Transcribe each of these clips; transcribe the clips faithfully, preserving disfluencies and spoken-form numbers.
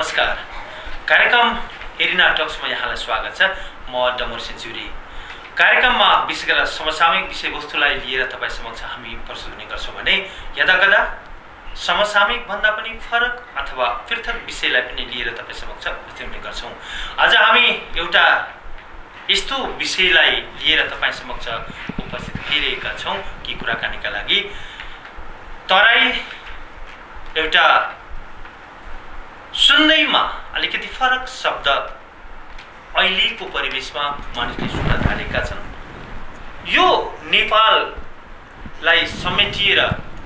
नमस्कार। कार्यक्रम एरिना टक्समा यहाँलाई स्वागत छ। म डमर सेन्चुरी। कार्यक्रममा विशेष गरेर समसामयिक विषयवस्तुलाई लिएर तपाईँ समक्ष हामी प्रस्तुत हुने गर्छौँ भने यदाकदा समसामयिक भन्दा पनि फरक अथवा पृथक विषयलाई पनि लिएर तपाईँ समक्ष प्रस्तुत हुने गर्छौँ। आज हामी एउटा यस्तो विषयलाई लिएर तपाईँ समक्ष उपस्थित भइरहेका छौँ कि कुराकानीका लागि तराई एउटा सुन्दैमा अलिकति फरक शब्द अहिलेको परिवेशमा मानिसले सुन्न थालेका छन्। यो नेपाललाई समेटिएर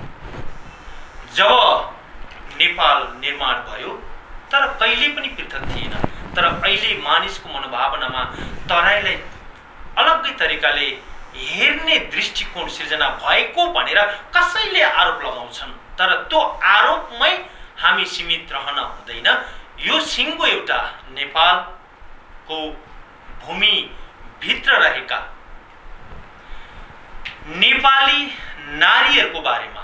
जब नेपाल निर्माण भयो तर कहिले पनि पृथक थिएन, तर अहिले मानिसको मनोभावनामा तराईलाई अलग्गै तरिकाले हेर्ने दृष्टिकोण सिर्जना भएको भनेर कसैले आरोप लगाउँछन्। तर त्यो आरोपमै हामी सीमित रहन हुँदैन। यो सिङ्गो एउटा नेपालको भूमि भित्र रहेका नेपाली नारीहरूको बारेमा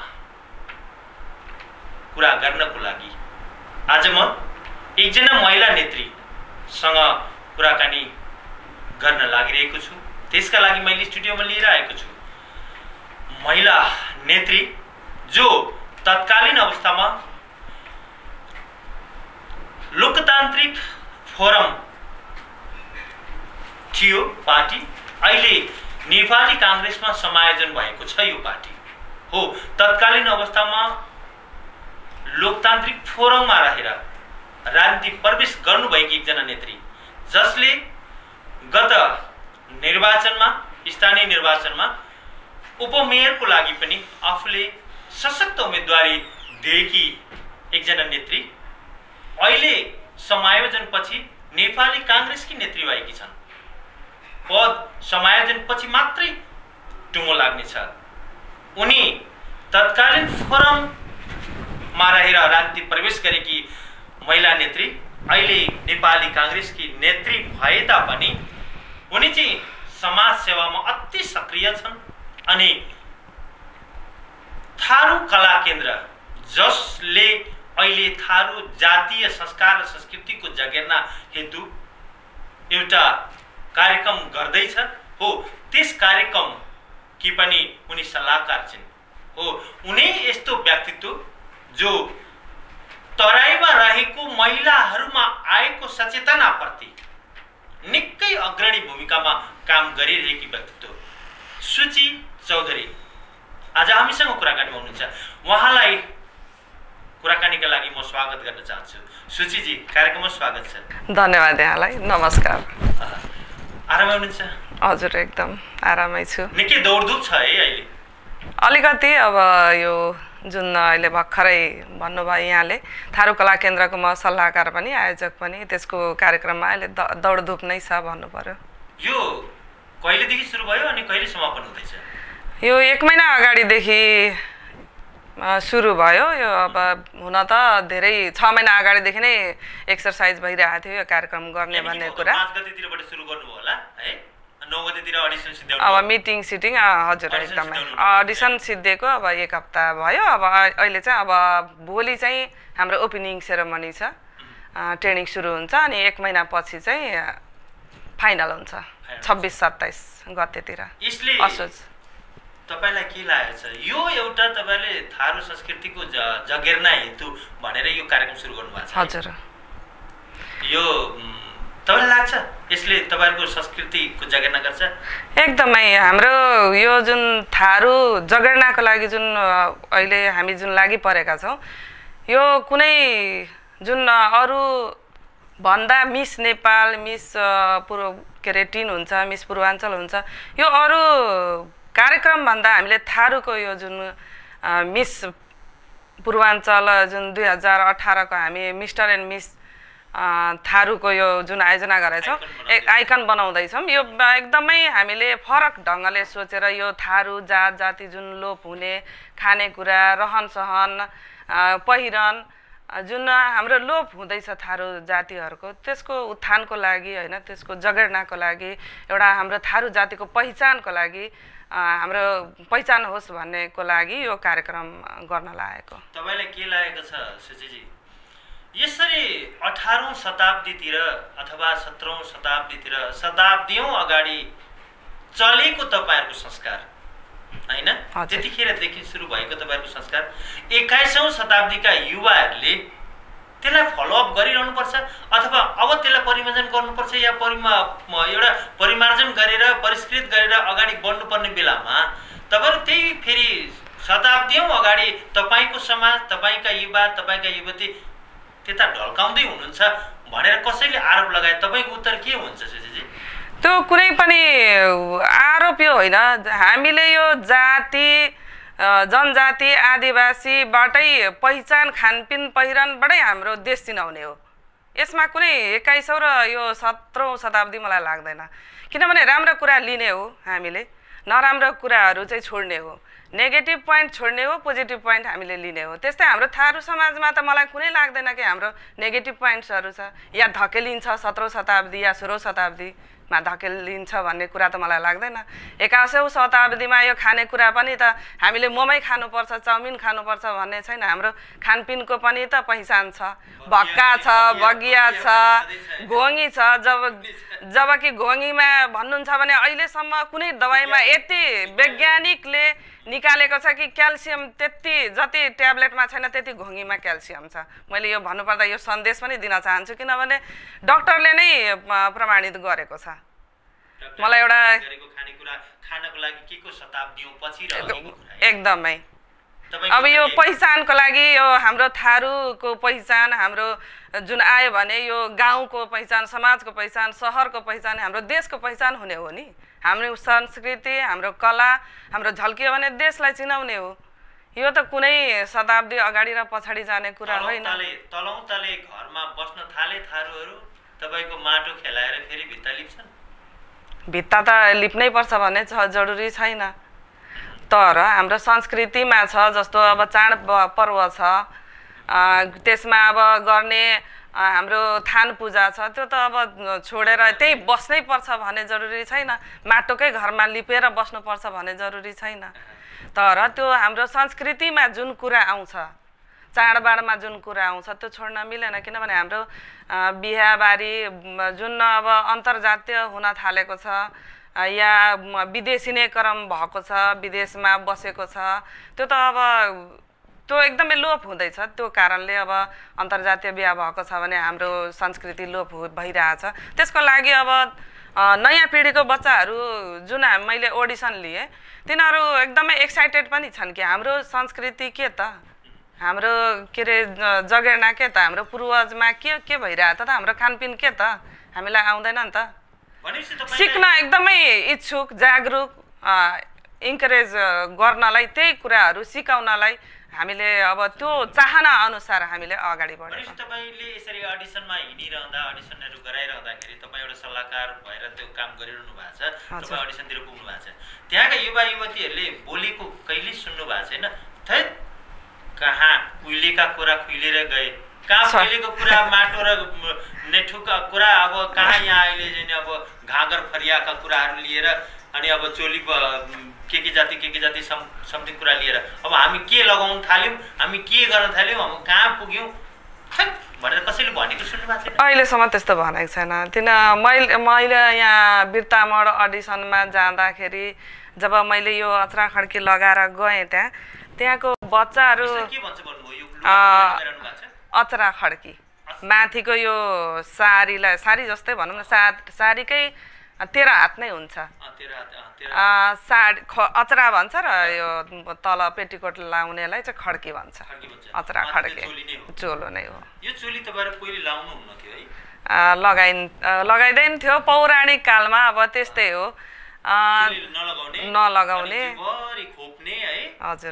कुरा गर्नको लागि आज म एकजना महिला नेत्रीसँग कुराकानी गर्न लागिरहेको छु। त्यसका लागि मैले स्टुडियोमा लिएर आएको छु महिला नेत्री जो तत्कालीन अवस्थामा लोकतान्त्रिक फोरम थियो पार्टी, अहिले नेपाली काङ्ग्रेसमा समायोजन भएको छ यो पार्टी हो। तत्कालीन अवस्थामा लोकतान्त्रिक फोरममा रहेर राजनीति प्रवेश गर्नुभएकी एकजना नेत्री जसले गत निर्वाचनमा स्थानीय निर्वाचनमा उपमेयरको लागि पनि आफूले सशक्त उम्मेदवारी दिएकी एकजना नेत्री अहिले समायोजनपछि नेपाली काङ्ग्रेसकी नेत्री भएकी छन्। पद समायोजनपछि मात्रै टुङ्गो लाग्नेछ। उनी तत्कालीन फोरममा रहेर राजनीति प्रवेश गरेकी महिला नेत्री अहिले नेपाली काङ्ग्रेसकी नेत्री भए तापनि उनी चाहिँ समाज सेवामा अति सक्रिय छन्। अनि थारू कला केन्द्र जसले अहिले थारू जातीय संस्कार र संस्कृतिको जगेर्ना हेतु एउटा कार्यक्रम गर्दैछ हो, त्यस कार्यक्रम कि पनि उनी सल्लाहकार छिन् हो। उनी यस्तो व्यक्तित्व जो तराईमा रहेको महिलाहरूमा आएको सचेतनाप्रति निकै अग्रणी भूमिकामा काम गरिरहेकी व्यक्तित्व सुची चौधरी आज हामीसँग कुराकानीमा हुनुहुन्छ। उहाँलाई कुराकानीका लागि म स्वागत गर्न चाहन्छु। सुचीजी, कार्यक्रममा स्वागत छ। धन्यवाद यहाँलाई। नमस्कार। आरामै हुनुहुन्छ? हजुर, एकदम आरामै छु। निकै दौडधुप छ है अहिले? अलिकति अब यो जुन अहिले भर्खरै भन्नुभयो यहाँले थारू कला केन्द्रको म सल्लाहकार पनि आयोजक पनि, त्यसको कार्यक्रममा अहिले दौडधुप नै छ भन्नु पर्यो। यो कहिलेदेखि सुरु भयो अनि कहिले समापन हुँदैछ? यो एक महिना अगाडिदेखि सुरु भयो। यो अब हुन त धेरै छ महिना अगाडिदेखि नै एक्सर्साइज भइरहेको थियो यो कार्यक्रम गर्ने भन्ने कुरा। पाँच गतेतिरबाट सुरु गर्नुभयो होला है? नौ गतेतिर अडिसन सिद्ध्याउनु? अब मिटिङ सिटिङ हजुर एकदमै अडिसन सिद्धिएको अब एक हप्ता भयो। अब अहिले चाहिँ अब भोलि चाहिँ हाम्रो ओपनिङ सेरेमनी छ, ट्रेनिङ सुरु हुन्छ अनि एक महिना पछि चाहिँ फाइनल हुन्छ छब्बिस सत्ताइस गतेतिर असोज। तपाईलाई के लागेको छ यो एउटा तपाईले थारू संस्कृतिको जगेर्ना हेतु भनेर यो कार्यक्रम सुरु गर्नुभएको छ? हजुर। यो तपाईलाई लाग्छ यसले तपाईहरुको संस्कृतिको जगेर्ना गर्छ? एकदमै। हाम्रो यो जुन थारू जगेर्नाको लागि जुन अहिले हामी जुन लागि परेका छौँ, यो कुनै जुन अरू भन्दा मिस नेपाल, मिस पूर्व के अरे टिन हुन्छ, मिस पूर्वाञ्चल हुन्छ, यो अरू कार्यक्रम भन्दा हामीले थारूको यो जुन मिस पूर्वाञ्चल जुन दुई हजार अठारको हामी मिस्टर एन्ड मिस थारूको यो जुन आयोजना गरेछौँ, एक आइकन बनाउँदैछौँ। यो एकदमै हामीले फरक ढङ्गले सोचेर यो थारू जात जाति जुन लोप हुने खानेकुरा, रहन सहन, पहिरन जुन हाम्रो लोप हुँदैछ थारू जातिहरूको, त्यसको उत्थानको लागि होइन, त्यसको जगेर्नाको लागि, एउटा हाम्रो थारू जातिको पहिचानको लागि, हाम्रो पहिचान होस् भन्नेको लागि यो कार्यक्रम गर्न लागेको। तपाईलाई के लागेको छ सुचीजी, यसरी अठारौँ शताब्दीतिर अथवा सत्रौँ शताब्दीतिर शताब्दीौँ अगाडि चलेको तपाईँहरूको संस्कार हैन, त्यतिखेरदेखि सुरु भएको तपाईँहरूको संस्कार एक्काइसौँ शताब्दीका युवाहरूले त्यसलाई फलोअप गरिरहनुपर्छ अथवा अब त्यसलाई परिमार्जन गर्नुपर्छ या परिमा एउटा परिमार्जन गरेर परिष्कृत गरेर अगाडि बढ्नुपर्ने बेलामा तपाईँहरू त्यही फेरि शताब्दीौँ अगाडि तपाईँको समाज, तपाईँका युवा, तपाईँका युवती त्यता ढल्काउँदै हुनुहुन्छ भनेर कसैले आरोप लगाए, तपाईँको उत्तर के हुन्छ सुशीजी? त्यो कुनै पनि आरोप यो होइन। हामीले यो जाति जनजाति आदिवासीबाटै पहिचान खानपिन पहिरनबाटै हाम्रो देश चिनाउने हो। यसमा कुनै एक्काइसौँ र यो सत्रौँ शताब्दी मलाई लाग्दैन, किनभने राम्रो कुरा लिने हो हामीले, नराम्रो कुराहरू चाहिँ छोड्ने हो, नेगेटिभ पोइन्ट छोड्ने हो, पोजिटिभ पोइन्ट हामीले लिने हो। त्यस्तै हाम्रो थारू समाजमा त मलाई कुनै लाग्दैन कि हाम्रो नेगेटिभ पोइन्ट्सहरू छ या धकेलिन्छ सत्रौँ शताब्दी या सोह्रौँ शताब्दीमा धकेलिन्छ भन्ने कुरा त मलाई लाग्दैन। एक्काइसौँ शताब्दीमा यो खानेकुरा पनि त हामीले मोमै खानुपर्छ, चाउमिन खानुपर्छ भन्ने छैन। हाम्रो खानपिनको पनि त पहिचान छ, भक्का छ, बगिया छ, घोङ्गी छ। जब जबकि घोङ्गीमा भन्नुहुन्छ भने अहिलेसम्म कुनै दबाईमा यति वैज्ञानिकले निकालेको छ कि क्याल्सियम त्यति जति ट्याब्लेटमा छैन त्यति घोङ्गीमा क्याल्सियम छ। मैले यो भन्नुपर्दा यो सन्देश पनि दिन चाहन्छु, किनभने डक्टरले नै प्रमाणित गरेको छ। मलाई एउटा एकदमै अब यो पहिचानको लागि यो हाम्रो थारूको पहिचान, हाम्रो जुन आयो भने यो गाउँको पहिचान, समाजको पहिचान, सहरको पहिचान, हाम्रो देशको पहिचान हुने हो नि। हाम्रो संस्कृति, हाम्रो कला हाम्रो झल्कियो भने देशलाई चिनाउने हो। यो त कुनै शताब्दी अगाडि र पछाडि जाने कुरा होइन। तलौं तले घरमा बस्न थाले थारूहरू तपाईको माटो खेलाएर फेरि भित्ता लिप्छन्। भित्ता त लिप्नै पर्छ भन्ने जरुरी छैन, तर हाम्रो संस्कृतिमा छ जस्तो अब चाड पर्व छ, त्यसमा अब गर्ने हाम्रो थान पूजा छ, त्यो त अब छोडेर त्यही बस्नै पर्छ भन्ने जरुरी छैन। माटोकै घरमा लिपेर बस्नुपर्छ भन्ने जरुरी छैन। तर त्यो हाम्रो संस्कृतिमा जुन कुरा आउँछ, चाडबाडमा जुन कुरा आउँछ त्यो छोड्न मिलेन। किनभने हाम्रो बिहाबारी जुन अब अन्तर्जातीय हुन थालेको छ या विदेशीकरण भएको छ, विदेशमा बसेको छ, त्यो त अब त्यो एकदमै लोप हुँदैछ। त्यो कारणले अब अन्तर्जातीय बिहा भएको छ भने हाम्रो संस्कृति लोप भइरहेछ। त्यसको लागि अब नयाँ पिँढीको बच्चाहरू जुन मैले ओडिसन लिएँ तिनीहरू एकदमै एक्साइटेड पनि छन् कि हाम्रो संस्कृति के त, हाम्रो के अरे जगेर्ना के त, हाम्रो पूर्वजमा के के भइरहेछ त, हाम्रो खानपिन के त, हामीलाई आउँदैन नि त। सिक्न एकदमै इच्छुक, जागरुक, इन्करेज गर्नलाई, त्यही कुराहरू सिकाउनलाई हामीले अब त्यो चाहना अनुसार हामीले अगाडि बढ्यौँ। तपाईले यसरी अडिसनमा हिँडिरहँदा, अडिसनहरू गराइरहँदाखेरि तपाईँ एउटा सल्लाहकार भएर त्यो काम गरिरहनु भएको छ, तपाईँ अडिसनतिर पुग्नु भएको छ, त्यहाँका युवा युवतीहरूले बोलेको कहिले सुन्नु भएको छैन? थै कहाँ उहिलेका कुरा खुइलेर गए, कहाँ पहिलेको कुरा माटो र नेठुका कुरा, अब कहाँ यहाँ अहिले चाहिँ अब घाँगर फरियाका कुराहरू लिएर अनि अब चोली के के जाति के के जाति सम समथिङ कुरा लिएर अब हामी के लगाउन थाल्यौँ, हामी के गर्न थाल्यौँ, हामी कहाँ पुग्यौँ भनेर कसैले भनेको सुन्नु भएको छैन? अहिलेसम्म त्यस्तो भनेको छैन। किन मैले मैले यहाँ बिर्तामोड अडिसनमा जाँदाखेरि जब मैले यो अचरा खड्की लगाएर गएँ त्यहाँ त्यहाँको बच्चाहरू अचरा खड्की माथिको यो सारीलाई सारी जस्तै भनौँ न, सा सारीकै तेह्र हात नै हुन्छ, साडी अचरा भन्छ र यो तल पेटीकोट लाउनेलाई चाहिँ खड्की भन्छ। अचरा खड्की चोलो नै हो। यो चोली तपाईहरु पहिले लाउनु हुन्न थियो है? लगाइन लगाइदैन थियो पौराणिक कालमा। अब त्यस्तै हो, नलगाउने नलगाउने हजुर।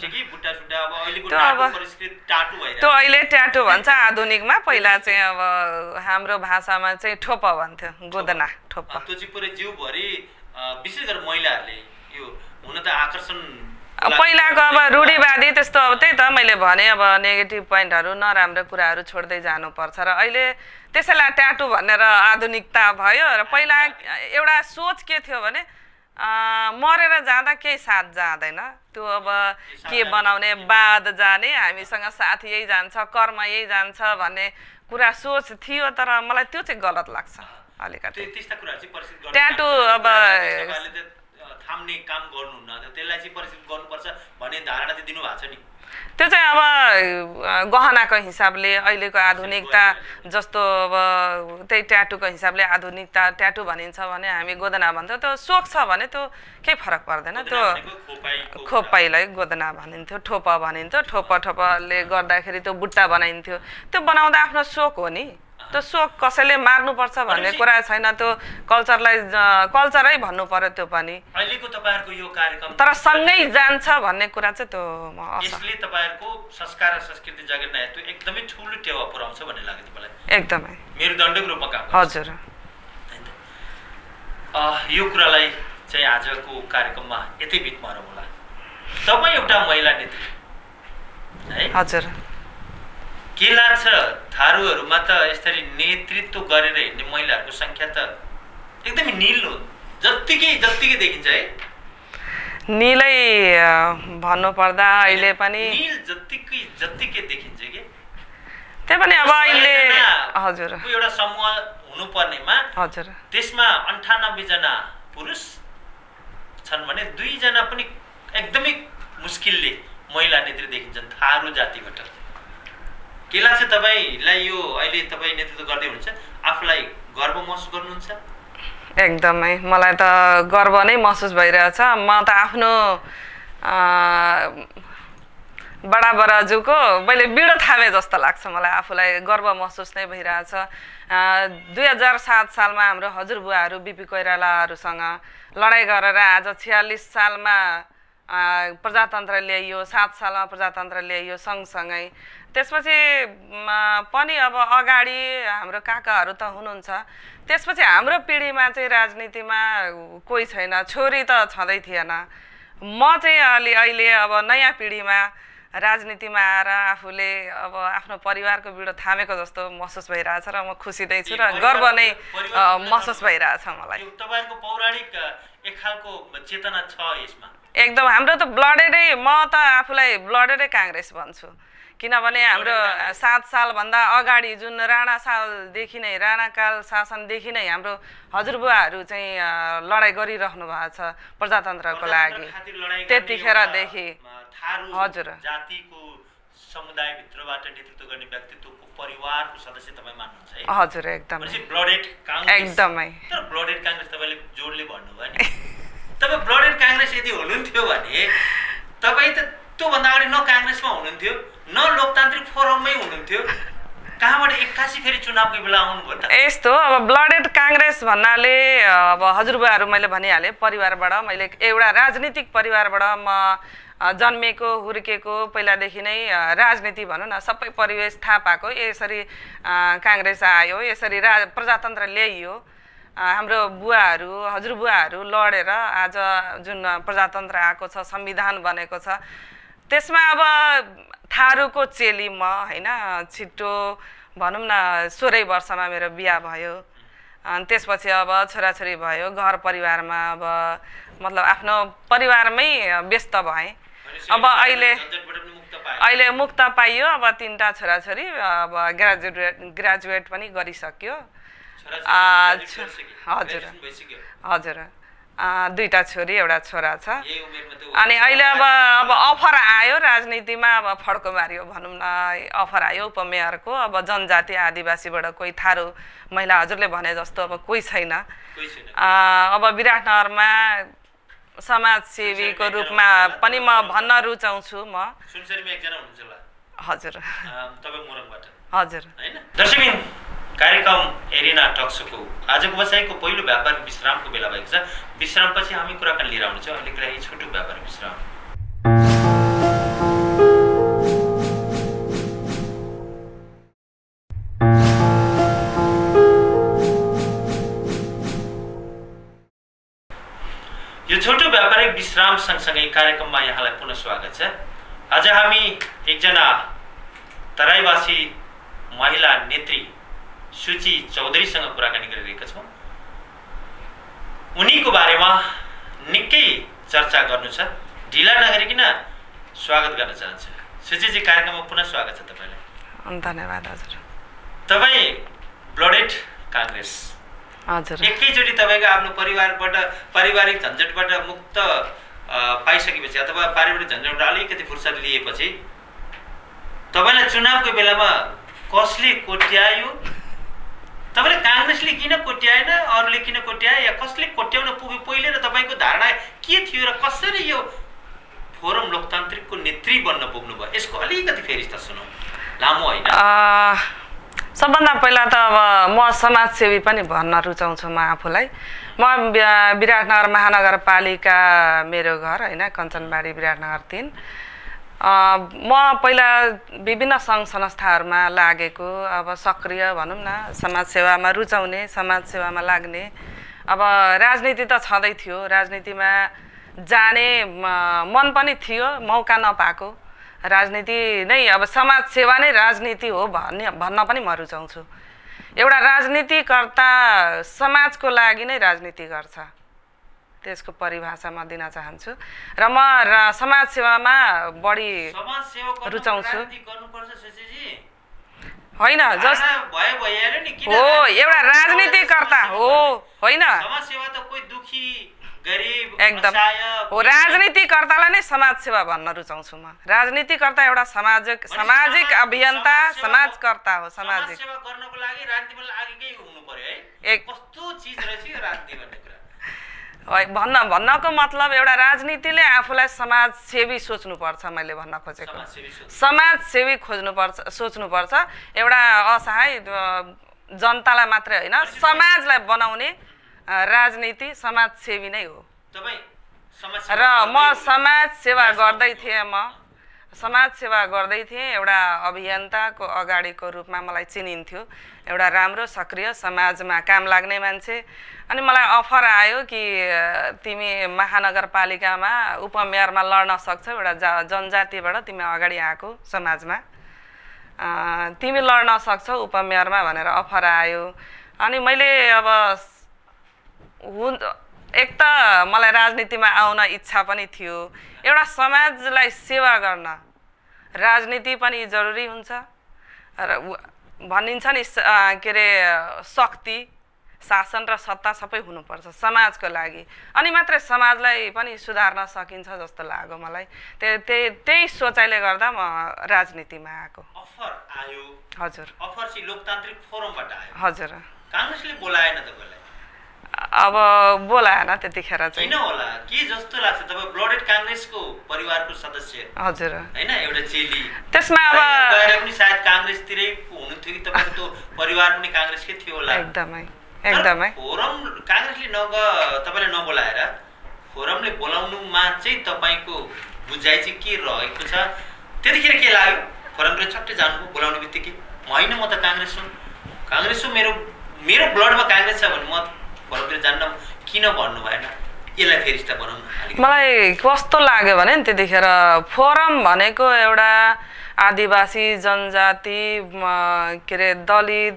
त्यो अहिले ट्याटु भन्छ आधुनिकमा, पहिला चाहिँ अब हाम्रो भाषामा चाहिँ ठोपा भन्थ्यो, गोदना ठोपा। त्यो चाहिँ पुरै जिउभरि विशेष गरेर महिलाहरूले यो हुन त आकर्षण पहिलाको अब रूढिवादी त्यस्तो। अब त्यही त मैले भने अब नेगेटिभ पोइन्टहरू नराम्रो कुराहरू छोड्दै जानुपर्छ र अहिले त्यसैलाई ट्याटु भनेर आधुनिकता भयो। र पहिला एउटा सोच के थियो भने मरेर जाँदा केही साथ जाँदैन, त्यो अब के बनाउने बाद जाने, हामीसँग साथ यही जान्छ, कर्म यही जान्छ भन्ने कुरा सोच थियो तर मलाई त्यो चाहिँ गलत लाग्छ अलिकति त्यस्ता कुराहरू चाहिँ परिष्कृत गर्नु ट्याटु अब थाम्ने काम गर्नुहुन्न त्यसलाई चाहिँ परिष्कृत गर्नुपर्छ भन्ने धारणा चाहिँ दिनुभएको छ नि त्यो चाहिँ अब गहनाको हिसाबले अहिलेको आधुनिकता जस्तो अब त्यही ट्याटुको हिसाबले आधुनिकता ट्याटु भनिन्छ भने हामी गोदना भन्छौँ त्यो सोख छ भने त्यो केही फरक पर्दैन त्यो खोपाईलाई गोदना भनिन्थ्यो ठोपा भनिन्थ्यो ठोपा ठोपाले गर्दाखेरि त्यो बुट्टा बनाइन्थ्यो त्यो बनाउँदा आफ्नो सोख हो नि त्यो सोख कसैले मार्नुपर्छ भन्ने कुरा छैन त्यो कल्चरलाई कल्चरै भन्नु पर्यो त्यो पनि अहिलेको तपाईहरुको यो कार्यक्रम तर सँगै जान्छ भन्ने कुरा चाहिँ त्यो यसले तपाईहरुको संस्कार र संस्कृति जागरण हेतु एकदमै ठूलो टेवा पुर्याउँछ भन्ने लाग्यो तपाईलाई एकदमै मेरुदण्डको रूपमा काम गर्छ हजुर अ यो कुरालाई चाहिँ आजको कार्यक्रममा यतै बिट मारौँ होला तपाई एउटा महिला नेत्री है हजुर के लाग्छ थारूहरुमा त यसरी नेतृत्व गरेर हिँड्ने महिलाहरुको संख्या त एकदमै नील हो जत्तिकै जत्तिकै देखिन्छ है नीलै भन्नु पर्दा अहिले पनि नील जत्तिकै जत्तिकै देखिन्छ के त्यही पनि अब अहिले हजुर एउटा समूह हुनु पर्नेमा हजुर त्यसमा अन्ठानब्बे जना पुरुष छन् भने दुई जना पनि एकदमै मुस्किलले महिला नेत्री देखिन्छन् थारू जातिबाट के लाग्छ तपाईलाई यो अहिले तपाई नेतृत्व गर्दै हुनुहुन्छ आफुलाई गर्व महसुस गर्नुहुन्छ एकदमै मलाई त गर्व नै महसुस भइरहेछ म त आफ्नो बडा बराजुको मैले बिडो थामे जस्तो लाग्छ मलाई आफुलाई गर्व महसुस नै भइरहेछ दुई हजार सात सालमा हाम्रो हजुरबुवाहरू बिपी कोइरालाहरूसँग लडाइँ गरेर आज छयालिस सालमा प्रजातन्त्र ल्याइयो सात सालमा प्रजातन्त्र ल्याइयो सँगसँगै त्यसपछि पनि अब अगाडि हाम्रो काकाहरू त हुनुहुन्छ त्यसपछि हाम्रो पिँढीमा चाहिँ राजनीतिमा कोही छैन छोरी त छँदै थिएन म चाहिँ अलि अहिले अब नयाँ पिँढीमा राजनीतिमा आएर आफूले अब आफ्नो परिवारको बिडो थामेको जस्तो महसुस भइरहेछ र म खुसी नै छु र गर्व नै महसुस भइरहेछ मलाई तपाईहरुको पौराणिक एक खालको चेतना छ यसमा एकदम हाम्रो त ब्लडेडै म त आफूलाई ब्लडेडै कांग्रेस भन्छु किनभने हाम्रो सात सालभन्दा अगाडि जुन राणा सालदेखि नै राणाकाल शासनदेखि नै हाम्रो हजुरबुवाहरू चाहिँ लडाइँ गरिरहनु भएको छ प्रजातन्त्रको लागि त्यतिखेरदेखि हजुर जातिको समुदायभित्रबाट नेतृत्व गर्ने व्यक्तित्वको परिवारको सदस्य तपाईँ मान्नुहुन्छ है हजुर एकदमै ब्लडेड कांग्रेस एकदमै तर ब्लडेड कांग्रेस तपाईले जोडले भन्नुभयो नि तपाईँ ब्लडेड कांग्रेस यदि हुनुहुन्थ्यो भने तपाईँ त त्योभन्दा अगाडि न कांग्रेसमा हुनुहुन्थ्यो न लोकतान्त्रिक फोरममै हुनुहुन्थ्यो कहाँबाट एक्कासी फेरि चुनावको बेला आउनुभयो त यस्तो अब ब्लडेड कांग्रेस भन्नाले अब हजुरबुवाहरू मैले भनिहालेँ परिवारबाट मैले एउटा राजनीतिक परिवारबाट म जन्मेको हुर्केको पहिलादेखि नै राजनीति भनौँ न सबै परिवेश थाहा पाएको यसरी कांग्रेस आयो यसरी रा प्रजातन्त्र ल्याइयो हाम्रो बुवाहरू हजुरबुवाहरू लडेर आज जुन प्रजातन्त्र आएको छ संविधान बनेको छ त्यसमा अब थारूको चेली म हैन छिट्टो भनौँ न सोह्रै वर्षमा मेरो बिहा भयो अनि त्यसपछि अब छोराछोरी भयो घर परिवारमा अब मतलब आफ्नो परिवारमै व्यस्त भएँ अब अहिले अहिले मुक्त पाइयो अब तीनटा छोराछोरी अब ग्रेजुएट ग्रेजुएट पनि गरिसक्यो हजुर हजुर दुईटा छोरी एउटा छोरा छ अनि अहिले अब अब अफर आयो राजनीतिमा अब फड्को मारियो भनौँ न अफर आयो उपमेयरको अब जनजाति आदिवासीबाट कोही थारू महिला हजुरले भने जस्तो अब कोही छैन अब विराटनगरमा समाजसेवीको रूपमा पनि म भन्न रुचाउँछु म हजुर हजुर दर्शकबिन कार्यक्रम एरिना टक्सको आजको बसाइको पहिलो व्यापारिक विश्रामको बेला भएको छ विश्रामपछि हामी कुराकानी लिएर आउनेछौँ अलिक रही छोटो व्यापारिक विश्राम यो छोटो व्यापारिक विश्राम सँगसँगै कार्यक्रममा यहाँलाई पुनः स्वागत छ आज हामी एकजना तराईवासी महिला नेत्री सुची चौधरीसँग कुराकानी गरिरहेका छौँ उनीको बारेमा निकै चर्चा गर्नु छ ढिला नगरिकन स्वागत गर्न चाहन्छु सुचीजी कार्यक्रममा पुनः स्वागत छ तपाईलाई धन्यवाद हजुर तपाईँ ब्लडेड काङ्ग्रेस हजुर एकैचोटि तपाईँको आफ्नो परिवारबाट पारिवारिक झन्झटबाट मुक्त पाइसकेपछि अथवा पारिवारिक झन्झटबाट अलिकति फुर्सद लिएपछि तपाईँलाई चुनावको बेलामा कसले कोट्यायो, तपाईँले काङ्ग्रेसले किन कोट्याएन, अरूले किन कोट्याए, या कसले कोट्याउन पुग्यो पहिले, र तपाईँको धारणा के थियो र कसरी यो फोरम लोकतान्त्रिकको नेत्री बन्न पुग्नुभयो, यसको अलिकति फेरि त सुनौ, लामो होइन। सबभन्दा पहिला त अब म समाजसेवी पनि भन्न रुचाउँछु म आफूलाई। म विराटनगर महानगरपालिका मेरो घर होइन, कञ्चनबाडी विराटनगर तीन। म पहिला विभिन्न सङ्घ संस्थाहरूमा लागेको, अब सक्रिय भनौँ न, समाजसेवामा रुचाउने, समाजसेवामा लाग्ने। अब राजनीति त छँदै थियो, राजनीतिमा जाने मन पनि थियो, मौका नपाएको। राजनीति नै अब समाजसेवा नै राजनीति हो भन्ने भन्न पनि म रुचाउँछु। एउटा राजनीतिकर्ता समाजको लागि नै राजनीति गर्छ, त्यसको परिभाषा म दिन चाहन्छु। र म समाजसेवामा बढी रुचाउँछु। होइन जस हो एउटा राजनीतिकर्ता हो, होइन एकदम हो, राजनीतिकर्तालाई नै समाजसेवा भन्न रुचाउँछु म। राजनीतिकर्ता एउटा सामाजिक सामाजिक अभियन्ता, समाजकर्ता हो। सामाजिक भन्न भन्नको मतलब एउटा राजनीतिले आफूलाई समाजसेवी सोच्नुपर्छ, मैले भन्न खोजेको समाजसेवी खोज्नुपर्छ, सोच्नुपर्छ। एउटा असहाय जनतालाई मात्रै होइन, समाजलाई बनाउने राजनीति समाजसेवी नै हो। र म समाज सेवा गर्दै थिएँ, म समाज सेवा गर्दै थिएँ, एउटा अभियन्ताको अगाडिको रूपमा मलाई चिनिन्थ्यो, एउटा राम्रो सक्रिय समाजमा काम लाग्ने मान्छे। अनि मलाई अफर आयो कि तिमी महानगरपालिकामा उपमेयरमा लड्न सक्छौ, एउटा जनजातिबाट तिमी अगाडि आएको समाजमा तिमी लड्न सक्छौ उपमेयरमा भनेर अफर आयो। अनि मैले अब हुन एक त मलाई राजनीतिमा आउन इच्छा पनि थियो, एउटा समाजलाई सेवा गर्न राजनीति पनि जरुरी हुन्छ। र भनिन्छ नि के अरे शक्ति, शासन र सत्ता सबै हुनुपर्छ समाजको लागि, अनि मात्रै समाजलाई पनि सुधार्न सकिन्छ जस्तो लाग्यो मलाई। त्यही त्यही सोचाइले गर्दा म राजनीतिमा आएको। अफर आयो हजुर, अफर चाहिँ लोकतान्त्रिक फोरमबाट आयो। हजुर, काङ्ग्रेसले बोलाएन तपाईँलाई? अब बोलाएन त्यतिखेर चाहिँ। किन होला, के जस्तो लाग्छ? तपाईँ ब्लडेड काङ्ग्रेसको परिवारको सदस्य, हजुर, हैन, एउटा चेली। त्यसमा अब गएर पनि सायद काङ्ग्रेसतिरै हुनुहुन्थ्यो कि तपाईँको त्यो परिवार पनि काङ्ग्रेसकै थियो होला? एकदमै एकदमै। फोरम काङ्ग्रेसले नग तपाईँलाई नबोलाएर फोरमले बोलाउनुमा चाहिँ तपाईँको बुझाइ चाहिँ के रहेको छ? त्यतिखेर के लाग्यो? फोरमले छट्टै जानुभयो बोलाउने बित्तिकै, होइन म त काङ्ग्रेस हुँ, काङ्ग्रेस हो, मेरो मेरो ब्लडमा काङ्ग्रेस छ भने म फोरमतिर जान्न किन भन्नु भएन? यसलाई फेरि त बनाउनु। मलाई कस्तो लाग्यो भने नि त्यतिखेर फोरम भनेको एउटा आदिवासी जनजाति के अरे दलित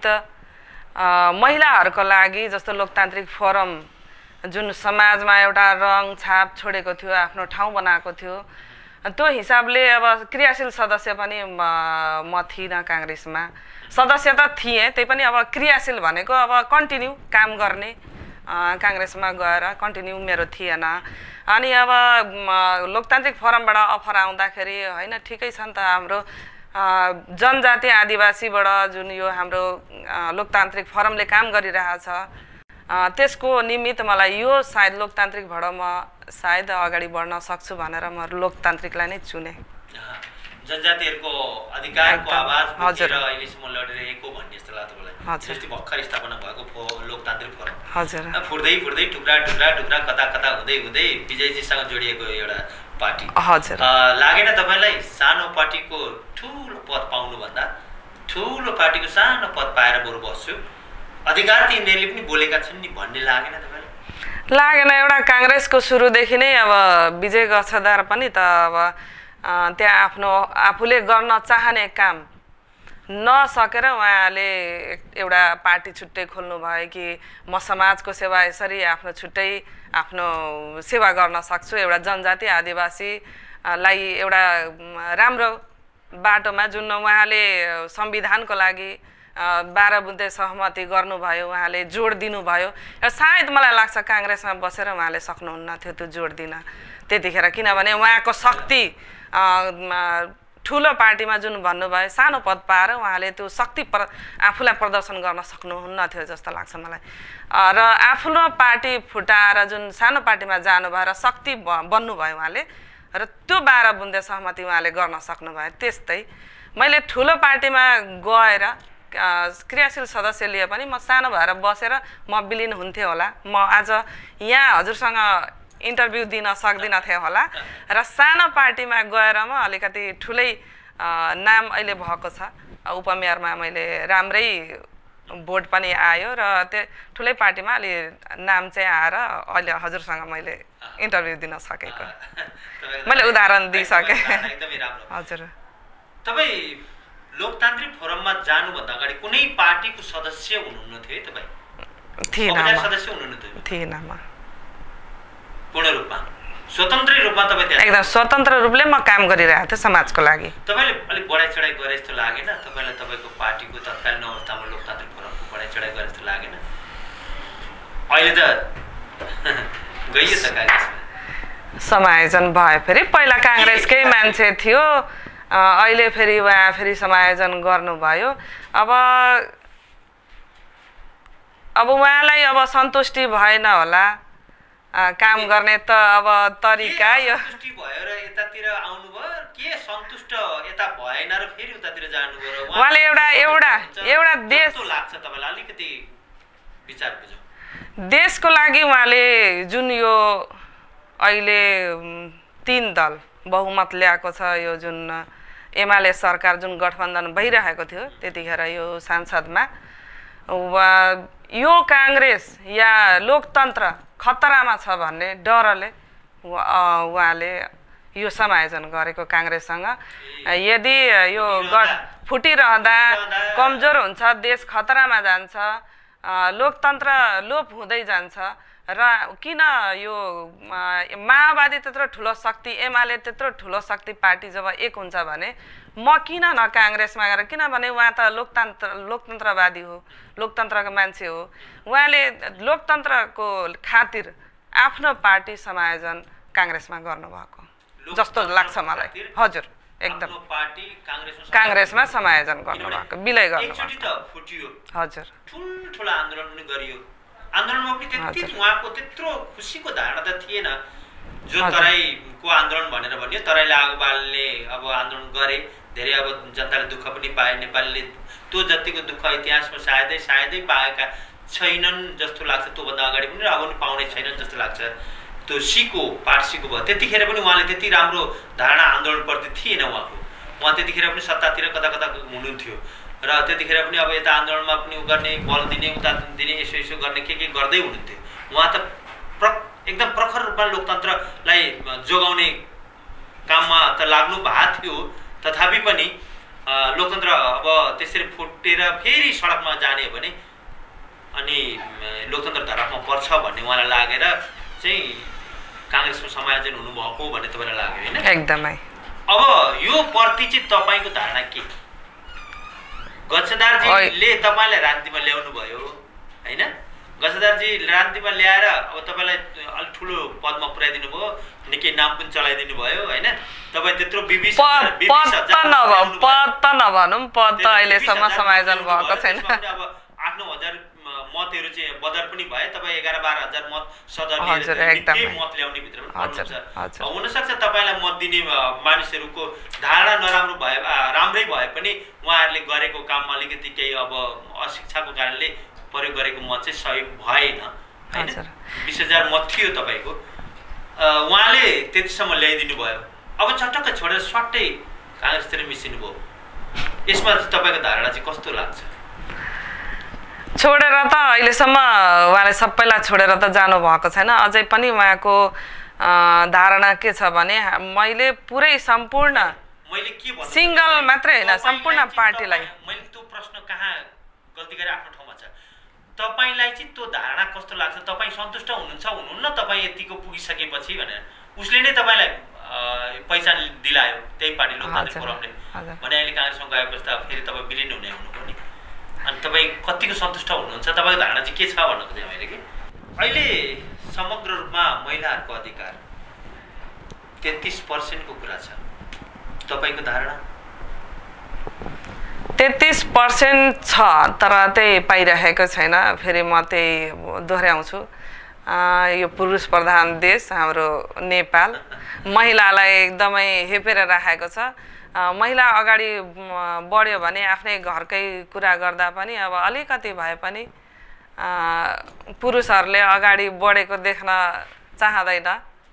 महिलाहरूको लागि जस्तो लोकतान्त्रिक फोरम जुन समाजमा एउटा रङ छाप छोडेको थियो, आफ्नो ठाउँ बनाएको थियो, त्यो हिसाबले अब क्रियाशील सदस्य पनि म थिइनँ काङ्ग्रेसमा। सदस्य त थिएँ, त्यही पनि अब क्रियाशील भनेको अब कन्टिन्यू काम गर्ने काङ्ग्रेसमा गएर कन्टिन्यू मेरो थिएन। अनि अब लोकतान्त्रिक फोरमबाट अफर आउँदाखेरि होइन ठिकै छ नि त, हाम्रो जनजाति आदिवासीबाट जुन यो हाम्रो लोकतान्त्रिक फोरमले काम गरिरहेछ त्यसको निमित्त मलाई यो सायद लोकतान्त्रिकबाट म सायद अगाडि बढ्न सक्छु भनेर म लोकतान्त्रिकलाई नै चुने। जनजातिहरूको अधिकारको आवाज उठेर अहिलेसम्म लडिरहेको भन्ने जस्तो लाग्छ मलाई। जस्तै भर्खर स्थापना भएको लोकतान्त्रिक फोरम हजुर फुर्दै फुर्दै टुक्रा टुक्रा टुक्रा कता कता हुँदै हुँदै विजयजीसँग जोडिएको एउटा पार्टी हजुर लागेन तपाईँलाई? सानो पार्टीको ठुलो पद पाउनुभन्दा ठुलो पार्टीको सानो पद पाएर बरु बस्छु, अधिकार त यिनीहरूले पनि बोलेका छन् नि भन्ने लागेन तपाईँलाई? लागेन। एउटा काङ्ग्रेसको सुरुदेखि नै अब विजय गच्छदार पनि त अब त्यहाँ आफ्नो आफूले गर्न चाहने काम नसकेर उहाँले एउटा पार्टी छुट्टै खोल्नु भयो कि म समाजको सेवा यसरी आफ्नो छुट्टै आफ्नो सेवा गर्न सक्छु, एउटा जनजाति आदिवासीलाई एउटा राम्रो बाटोमा जुन उहाँले संविधानको लागि बाह्र बुँदे सहमति गर्नुभयो, उहाँले जोड दिनुभयो र सायद मलाई लाग्छ काङ्ग्रेसमा बसेर उहाँले सक्नुहुन्न थियो त्यो जोड दिन त्यतिखेर, किनभने उहाँको शक्ति ठुलो पार्टीमा जुन भन्नुभयो सानो पद पाएर उहाँले त्यो शक्ति प्र आफूलाई प्रदर्शन गर्न सक्नुहुन्न थियो जस्तो लाग्छ मलाई। र आफ्नो पार्टी फुटाएर जुन सानो पार्टीमा जानुभयो र शक्ति बन्नुभयो उहाँले र त्यो बाह्र बुँदे सहमति उहाँले गर्न सक्नुभयो। त्यस्तै मैले ठुलो पार्टीमा गएर क्रियाशील सदस्य लिए पनि म सानो भएर बसेर म विलिन हुन्थेँ होला, म आज यहाँ हजुरसँग इन्टरभ्यू दिन सक्दिनँ थियो होला र सानो पार्टीमा गएर म अलिकति ठुलै नाम अहिले भएको छ, उपमेयरमा मैले राम्रै भोट पनि आयो र त्यो ठुलै पार्टीमा अलि नाम चाहिँ आएर अहिले हजुरसँग मैले इन्टरभ्यू दिन सकेको मैले उदाहरण दिइसकेँ। हजुर, तपाईँ लोकतान्त्रिक फोरममा जानुभन्दा अगाडि कुनै पार्टीको सदस्य हुनुहुन्न थियो तपाईँ? थिएन, सदस्य हुनुहुन्न थियो? थिएन, म पूर्ण रूपमा स्वतन्त्र रूपमा तपाईँ एकदम स्वतन्त्र रूपले म काम गरिरहेको थिएँ समाजको लागि। तपाईँले अलिक बढाइ चढाइ गरे जस्तो लागेन तपाईँलाई? तपाईँको पार्टीको तत्कालीन अवस्थामा लोकतान्त्रिक फोरमको बढाइ चढाइ गरे जस्तो लागेन? अहिले त गइयो त काङ्ग्रेसमा समायोजन भयो, फेरि पहिला काङ्ग्रेसकै मान्छे थियो, अहिले फेरि उहाँ फेरि समायोजन गर्नुभयो। अब अब उहाँलाई अब सन्तुष्टि भएन होला काम गर्ने त अब तरिका यो सन्तुष्टि भयो र यतातिर आउनुभयो के सन्तुष्ट यता भएन र फेरि उतातिर जानुभयो र उहाँले एउटा एउटा एउटा देश लाग्छ तपाईँलाई अलिकति विचार बुझौँ। देशको लागि उहाँले जुन यो अहिले तीन दल बहुमत ल्याएको छ, यो जुन एमाले सरकार जुन गठबन्धन भइरहेको थियो त्यतिखेर यो सांसदमा यो काङ्ग्रेस या लोकतन्त्र खतरामा छ भन्ने डरले उहाँले यो समायोजन गरेको काङ्ग्रेससँग। यदि यो गठ फुटिरहँदा कमजोर हुन्छ, देश खतरामा जान्छ, लोकतन्त्र लोप हुँदै जान्छ र किन यो माओवादी त्यत्रो ठुलो शक्ति, एमाले त्यत्रो ठुलो शक्ति पार्टी जब एक हुन्छ भने म किन न काङ्ग्रेसमा गएर, किनभने उहाँ त लोकतन्त्र लोकतन्त्रवादी हो, लोकतन्त्रको मान्छे हो, उहाँले लोकतन्त्रको खातिर आफ्नो पार्टी समायोजन काङ्ग्रेसमा गर्नुभएको जस्तो लाग्छ मलाई। हजुर, एकदम काङ्ग्रेसमा समायोजन गर्नुभएको, विलय गर्नुभएको। हजुर, ठुल्ठुला आन्दोलन पनि गरियो, आन्दोलनमा पनि त्यति उहाँको त्यत्रो खुसीको धारणा त थिएन जो तराईको आन्दोलन भनेर भन्यो। तराईले आगो बाल्ने अब आन्दोलन गरे, धेरै अब जनताले दुःख पनि पाए, नेपालीले त्यो जतिको दुःख इतिहासमा सायदै सायदै पाएका छैनन् जस्तो लाग्छ, त्योभन्दा अगाडि पनि अब पनि पाउने छैनन् जस्तो लाग्छ। त्यो सिको पाठ सिको भयो, त्यतिखेर पनि उहाँले त्यति राम्रो धारणा आन्दोलनप्रति थिएन उहाँको, उहाँ त्यतिखेर पनि सत्तातिर कता कता हुनुहुन्थ्यो र त्यतिखेर पनि अब यता आन्दोलनमा पनि उ गर्ने, बल दिने, उता दिने, यसो यसो गर्ने के के गर्दै हुनुहुन्थ्यो। उहाँ त प्र एकदम प्रखर रूपमा लोकतन्त्रलाई जोगाउने काममा त लाग्नु भएको थियो, तथापि पनि लोकतन्त्र अब त्यसरी फुटेर फेरि सडकमा जाने हो भने अनि लोकतन्त्र धरापमा पर्छ भन्ने उहाँलाई लागेर चाहिँ काङ्ग्रेसको समायोजन हुनुभएको भन्ने तपाईँलाई लाग्यो होइन? एकदमै। अब यो प्रति चाहिँ तपाईँको धारणा के? गजदारजीले तपाईँलाई राजनीतिमा ल्याउनु भयो होइन? गजदारजी राजनीतिमा ल्याएर अब तपाईँलाई अलिक ठुलो पदमा पुर्याइदिनु भयो, निकै नाम पनि चलाइदिनु भयो होइन? तपाईँ त्यत्रो बिबिस पद त नभनौँ, पद त अहिलेसम्म समायोजन भएको छैन। अब आठ नौ हजार मतहरू चाहिँ बदर पनि भए, तपाईँ एघार बाह्र हजार मत सदर लिएर मत ल्याउने भित्र पनि हुनसक्छ तपाईँलाई मत दिने मानिसहरूको धारणा नराम्रो भए राम्रै भए पनि उहाँहरूले गरेको काममा अलिकति केही अब अशिक्षाको कारणले प्रयोग गरेको मत चाहिँ सही भएन होइन? बिस हजार मत थियो तपाईँको, उहाँले त्यतिसम्म ल्याइदिनु भयो, अब चटक्क छोडेर स्वाट्टै काङ्ग्रेसतिर मिसिनु भयो, यसमा तपाईँको धारणा चाहिँ कस्तो लाग्छ? छोडेर त अहिलेसम्म उहाँले सबैलाई छोडेर त जानुभएको छैन, अझै पनि उहाँको धारणा के छ भने मैले पुरै सम्पूर्ण मैले के भन्नु सिङ्गल मात्रै होइन सम्पूर्ण पार्टीलाई मैले त्यो प्रश्न कहाँ गल्ती गरे आफ्नो ठाउँमा छ। तपाईँलाई चाहिँ त्यो धारणा कस्तो लाग्छ? तपाईँ सन्तुष्ट हुनुहुन्छ हुनुहुन्न तपाईँ यतिको पुगिसकेपछि भनेर उसले नै तपाईँलाई पहिचान दिलायो त्यही पार्टी लोकतान्त्रिक फोरमले भने अहिले काङ्ग्रेसमा गएपछि त फेरि तपाईँ विलिन हुने हुनुपर्ने अनि तपाईँ कतिको सन्तुष्ट हुनुहुन्छ, तपाईँको धारणा चाहिँ के छ भन्न खोजेँ मैले कि अहिले समग्र रूपमा महिलाहरूको अधिकार तेत्तिस पर्सेन्टको कुरा छ, तपाईँको धारणा? तेत्तिस पर्सेन्ट छ तर त्यही पाइरहेको छैन। फेरि म त्यही दोहोऱ्याउँछु, यो पुरुष प्रधान देश हाम्रो नेपाल महिलालाई एकदमै हेपेर राखेको छ। महिला अगाडि बढ्यो भने आफ्नै घरकै कुरा गर्दा पनि अब अलिकति भए पनि पुरुषहरूले अगाडि बढेको देख्न चाहँदैन।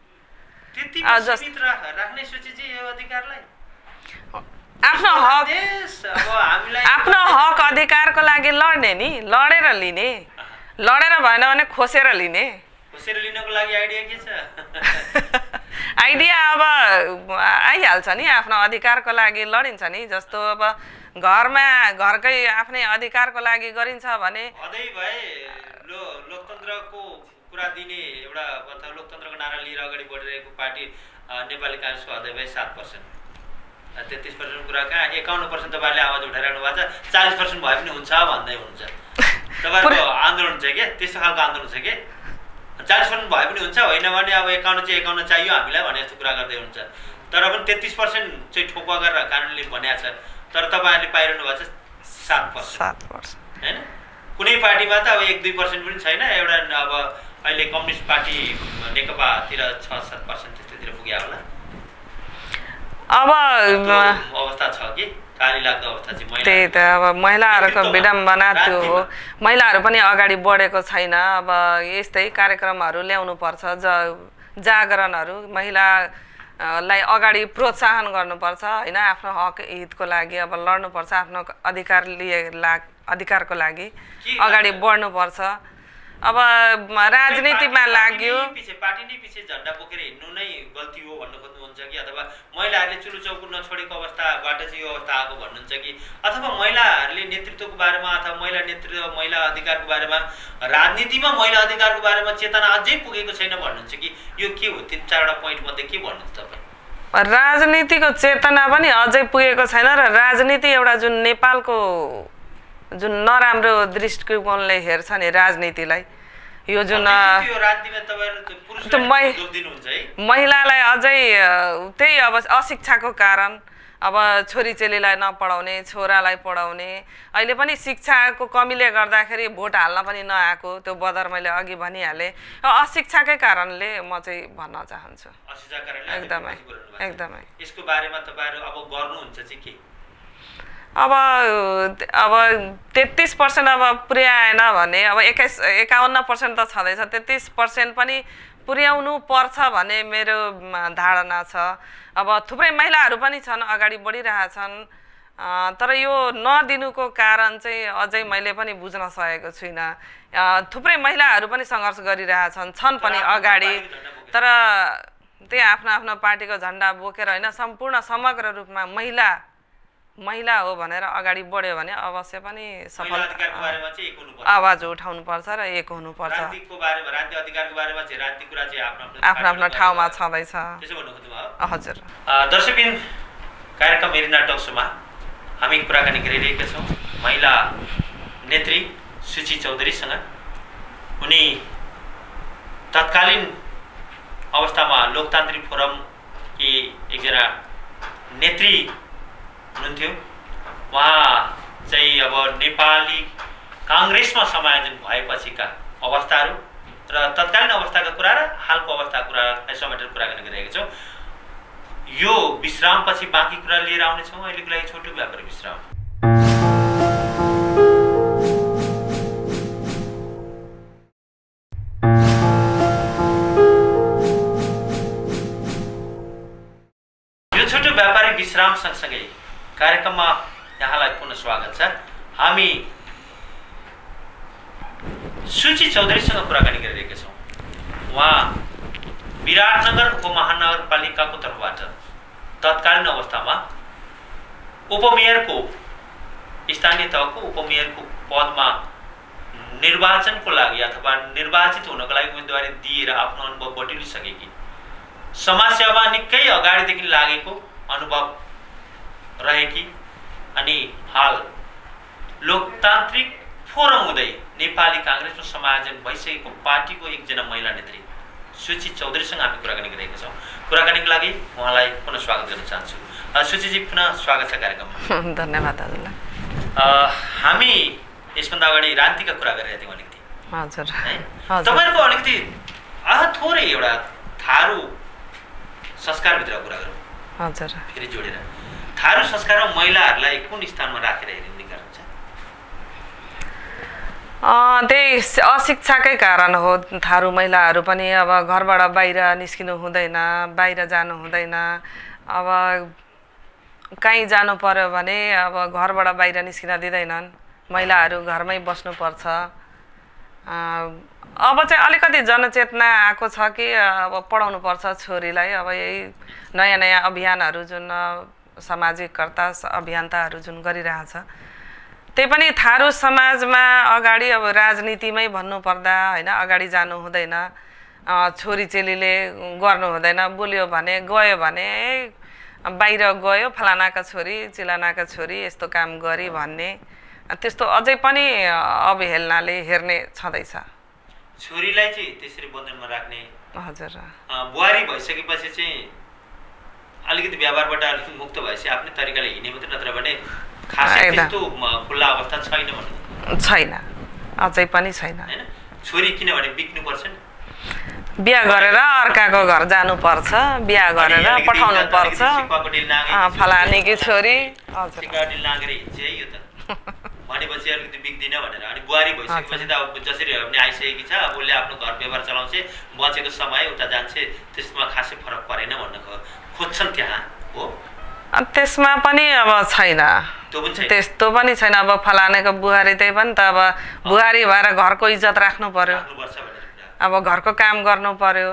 आफ्नो हक आफ्नो हक अधिकारको लागि लड्ने नि, लडेर लिने, लडेर भएन भने खोसेर लिने। खोसेर लिनको लागि आइडिया के छ? आइडिया अब आइहाल्छ नि, आफ्नो अधिकारको लागि लडिन्छ नि। जस्तो अब घरमा घरकै आफ्नै अधिकारको लागि गरिन्छ भने अझै भए लो लोकतन्त्रको कुरा दिने एउटा अथवा लोकतन्त्रको नारा लिएर अगाडि बढिरहेको पार्टी नेपाली काङ्ग्रेसको अझै भए सात पर्सेन्ट तेत्तिस पर्सेन्ट कुरा कहाँ एकाउन्न पर्सेन्ट तपाईँले आवाज उठाइरहनु भएको छ। चालिस पर्सेन्ट भए पनि हुन्छ भन्दै हुनुहुन्छ। तपाईँहरूको आन्दोलन छ क्या, त्यस्तो खालको आन्दोलन छ कि चालिस पर्सेन्ट भए पनि हुन्छ, होइन भने अब एकाउन्न चाहिँ एकाउन्न चाहियो हामीलाई भने जस्तो कुरा गर्दै हुन्छ। तर पनि तेत्तिस पर्सेन्ट चाहिँ ठोकुवा गरेर कानुनले भनेको छ, तर तपाईँहरूले पाइरहनु भएको छ सात पर्सेन्ट सात पर्सेन्ट होइन। कुनै पार्टीमा त अब एक दुई पर्सेन्ट पनि छैन। एउटा अब अहिले कम्युनिस्ट पार्टी नेकपातिर छ सात पर्सेन्ट त्यस्तोतिर पुग्यो होला। अब अवस्था छ कि काली लाग्दो अवस्था चाहिँ त्यही त अब महिलाहरूको विडम्बना त्यो हो। महिलाहरू पनि अगाडि बढेको छैन। अब यस्तै कार्यक्रमहरू ल्याउनु पर्छ, ज जागरणहरू महिलालाई अगाडि प्रोत्साहन गर्नुपर्छ होइन। आफ्नो हक हितको लागि अब लड्नुपर्छ, आफ्नो अधिकार लिए ला अधिकारको लागि अगाडि बढ्नुपर्छ। अब राजनीतिमा लाग्यो पार्टी नै पछि झन्डा बोकेर हिँड्नु नै गल्ती हो भन्नु खोज्नुहुन्छ कि, अथवा महिलाहरूले चुलो चौको नछोडेको अवस्थाबाट चाहिँ यो अवस्था आएको भन्नुहुन्छ कि, अथवा महिलाहरूले नेतृत्वको बारेमा अथवा महिला नेतृत्व महिला अधिकारको बारेमा राजनीतिमा महिला अधिकारको बारेमा चेतना अझै पुगेको छैन भन्नुहुन्छ कि यो के हो? तिन चारवटा पोइन्ट मध्ये के भन्नुहुन्छ तपाईँ? राजनीतिको चेतना पनि अझै पुगेको छैन र राजनीति एउटा जुन नेपालको जुन नराम्रो दृष्टिकोणले हेर्छ नि राजनीतिलाई, यो जुन महिलालाई अझै त्यही अब अशिक्षाको कारण अब छोरीचेलीलाई नपढाउने, छोरालाई पढाउने, अहिले पनि शिक्षाको कमीले गर्दाखेरि भोट हाल्न पनि नआएको त्यो बदर मैले अघि भनिहालेँ। अशिक्षाकै कारणले म चाहिँ भन्न चाहन्छु। एकदमै एकदमै यसको बारेमा तपाईँहरू अब गर्नुहुन्छ चाहिँ के? अब अब तेत्तिस पर्सेन्ट अब पुर्याएन भने अब एक्काइस एकाउन्न पर्सेन्ट त छँदैछ, तेत्तिस पर्सेन्ट पनि पुर्याउनु पर्छ भन्ने मेरो धारणा छ। अब थुप्रै महिलाहरू पनि छन् अगाडि बढिरहेछन्, तर यो नदिनुको कारण चाहिँ अझै मैले पनि बुझ्न सकेको छुइनँ। थुप्रै महिलाहरू पनि सङ्घर्ष गरिरहेछन्, छन् पनि अगाडि, तर त्यही आफ्नो आफ्नो पार्टीको झन्डा बोकेर होइन, सम्पूर्ण समग्र रूपमा महिला महिला हो भनेर अगाडि बढ्यो भने अवश्य पनि सफल आवाज उठाउनुपर्छ र एक हुनुपर्छ। आफ्नो आफ्नो ठाउँमा छँदैछ। हजुर दर्शकबिन, कार्यक्रम एरिना टक सोमा हामी कुराकानी गरिरहेका छौँ महिला नेत्री सुची चौधरीसँग। उनी तत्कालीन अवस्थामा लोकतान्त्रिक फोरमकी एकजना नेत्री हुनुहुन्थ्यो। उहाँ चाहिँ अब नेपाली काङ्ग्रेसमा समायोजन भएपछिका अवस्थाहरू र तत्कालीन अवस्थाका कुरा र हालको अवस्थाको कुरा समेटेर कुराकानी गरिरहेका छौँ। यो विश्रामपछि बाँकी कुरा लिएर आउनेछौँ। अहिलेको लागि छोटो व्यापारी विश्राम। यो छोटो व्यापारी विश्राम सँगसँगै कार्यक्रममा यहाँलाई पुनः स्वागत छ। हामी सुची चौधरीसँग कुराकानी गरिरहेका छौँ। उहाँ विराटनगर उपमहानगरपालिकाको तर्फबाट तत्कालीन अवस्थामा उपमेयरको स्थानीय तहको उपमेयरको पदमा निर्वाचनको लागि अथवा निर्वाचित हुनको लागि उम्मेदवारी दिएर आफ्नो अनुभव बटुलिसकेकी, समाजसेवामा निकै अगाडिदेखि लागेको अनुभव रहेकी अनि हाल लोकतान्त्रिक फोरम हुँदै नेपाली काङ्ग्रेसमा समायोजन भइसकेको पार्टीको एकजना महिला नेत्री सुची चौधरीसँग हामी कुराकानी गरिरहेका छौँ। कुराकानीको लागि उहाँलाई पुनः स्वागत गर्न चाहन्छु। सुचीजी पुनः स्वागत छ कार्यक्रममा। धन्यवाद हजुरलाई। हामी यसभन्दा अगाडि रान्तिका कुरा गरिरहेका थियौँ अलिकति। हजुर है तपाईँहरूको अलिकति अह थोरै एउटा थारू संस्कारभित्र कुरा गरौँ। हजुर फेरि जोडेर थारू संस्कारमा महिलाहरूलाई कुन स्थानमा राखेर हेरिने कारण छ? त्यही अशिक्षाकै कारण हो। थारू महिलाहरू पनि अब घरबाट बाहिर निस्किनु हुँदैन, बाहिर जानु हुँदैन। अब कहीँ जानु पर्यो भने अब घरबाट बाहिर निस्किन दिँदैनन्, महिलाहरू घरमै बस्नुपर्छ। अब चाहिँ अलिकति जनचेतना आएको छ कि अब पढाउनु पर्छ छोरीलाई। अब यही नयाँ नयाँ अभियानहरू जुन सामाजिककर्ता अभियन्ताहरू जुन गरिरहेछ, त्यही पनि थारू समाजमा अगाडि अब राजनीतिमै भन्नुपर्दा होइन, अगाडि जानु हुँदैन, छोरी चेलीले गर्नु हुँदैन। बोल्यो भने गयो भने बाहिर गयो फलानाका छोरी चिलानाका छोरी यस्तो काम गरी भन्ने, त्यस्तो अझै पनि अवहेलनाले हेर्ने छँदैछ। छोरीलाई चाहिँ त्यसरी बन्धनमा राख्ने। हजुर बुहारी भइसकेपछि चाहिँ अलिकति व्यापारबाट अलिकति मुक्त भएपछि आफ्नै तरिकाले हिँड्ने मात्रै, नत्र भने खासै त्यस्तो खुल्ला अवस्था छैन भन्नु? छैन, अझै पनि छैन। हैन छोरी किनभने बिक्नुपर्छ नि, बिहा गरेर अर्काको घर जानुपर्छ, बिहा गरेर पठाउनु पर्छ फलानीकी छोरी। सिकाडी लागेर हिँड्छ है यो त भनेपछि अलिकति बिग्दिन भनेर। अनि बुहारी भइसकेपछि त अब जसरी पनि आइसकेकी छ, अब उसले आफ्नो घर व्यवहार चलाउँछ, बचेको समय उता जान्छ, त्यसमा खासै फरक परेन भन्न खोज्छन् त्यहाँ हो। त्यसमा पनि अब छैन, त्यस्तो पनि छैन। अब फलानेको बुहारी त्यही पनि त अब बुहारी भएर घरको इज्जत राख्नु पर्यो, अब घरको काम गर्नु पर्यो।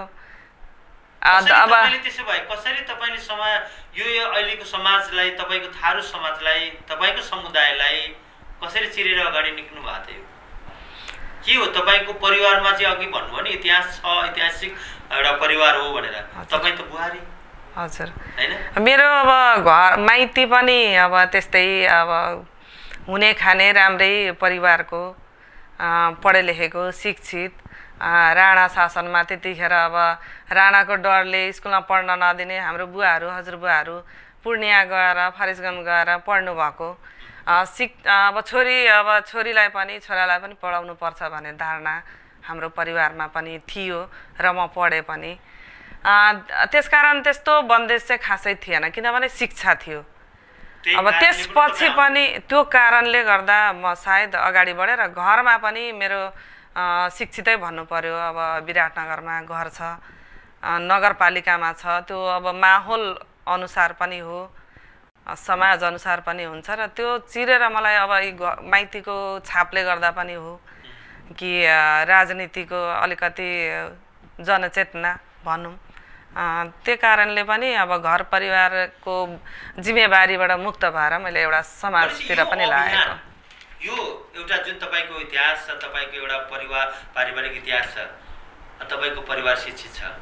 अब त्यसो भए कसरी तपाईँले समाज यो अहिलेको समाजलाई, तपाईँको थारू समाजलाई, तपाईँको समुदायलाई कसरी चिरेर अगाडि निक्ल्नु भएको थियो? के हो तपाईँको परिवारमा चाहिँ अघि भन्नुभयो नि इतिहास छ, ऐतिहासिक एउटा परिवार हो भनेर, तपाईँ त बुहारी। हजुर होइन, मेरो अब घर माइती पनि अब त्यस्तै अब हुने खाने राम्रै परिवारको, पढे लेखेको शिक्षित। राणा शासनमा त्यतिखेर अब राणाको डरले स्कुलमा पढ्न नदिने हाम्रो बुवाहरू हजुरबुवाहरू पूर्णिया गएर फारिसगञ्ज गएर पढ्नु भएको। सिक अब छोरी अब छोरीलाई पनि छोरालाई पनि पढाउनु पर्छ भन्ने धारणा हाम्रो परिवारमा पनि थियो र म पढेँ पनि। त्यसकारण त्यस्तो बन्देज चाहिँ खासै थिएन, किनभने शिक्षा थियो। अब त्यसपछि पनि त्यो कारणले गर्दा म सायद अगाडि बढेर घरमा पनि मेरो शिक्षितै भन्नु पर्यो। अब विराटनगरमा घर छ, नगरपालिकामा छ, त्यो अब माहौल अनुसार पनि हो, समाज अनुसार पनि हुन्छ र त्यो चिरेर मलाई अब माइतीको छापले गर्दा पनि हो कि राजनीतिको अलिकति जनचेतना भनौँ, त्यो कारणले पनि अब घर परिवारको जिम्मेवारीबाट मुक्त भएर मैले एउटा समाजतिर पनि लागेको। यो एउटा जुन तपाईँको इतिहास छ, तपाईँको एउटा परिवार पारिवारिक इतिहास छ, तपाईँको परिवार शिक्षित छ,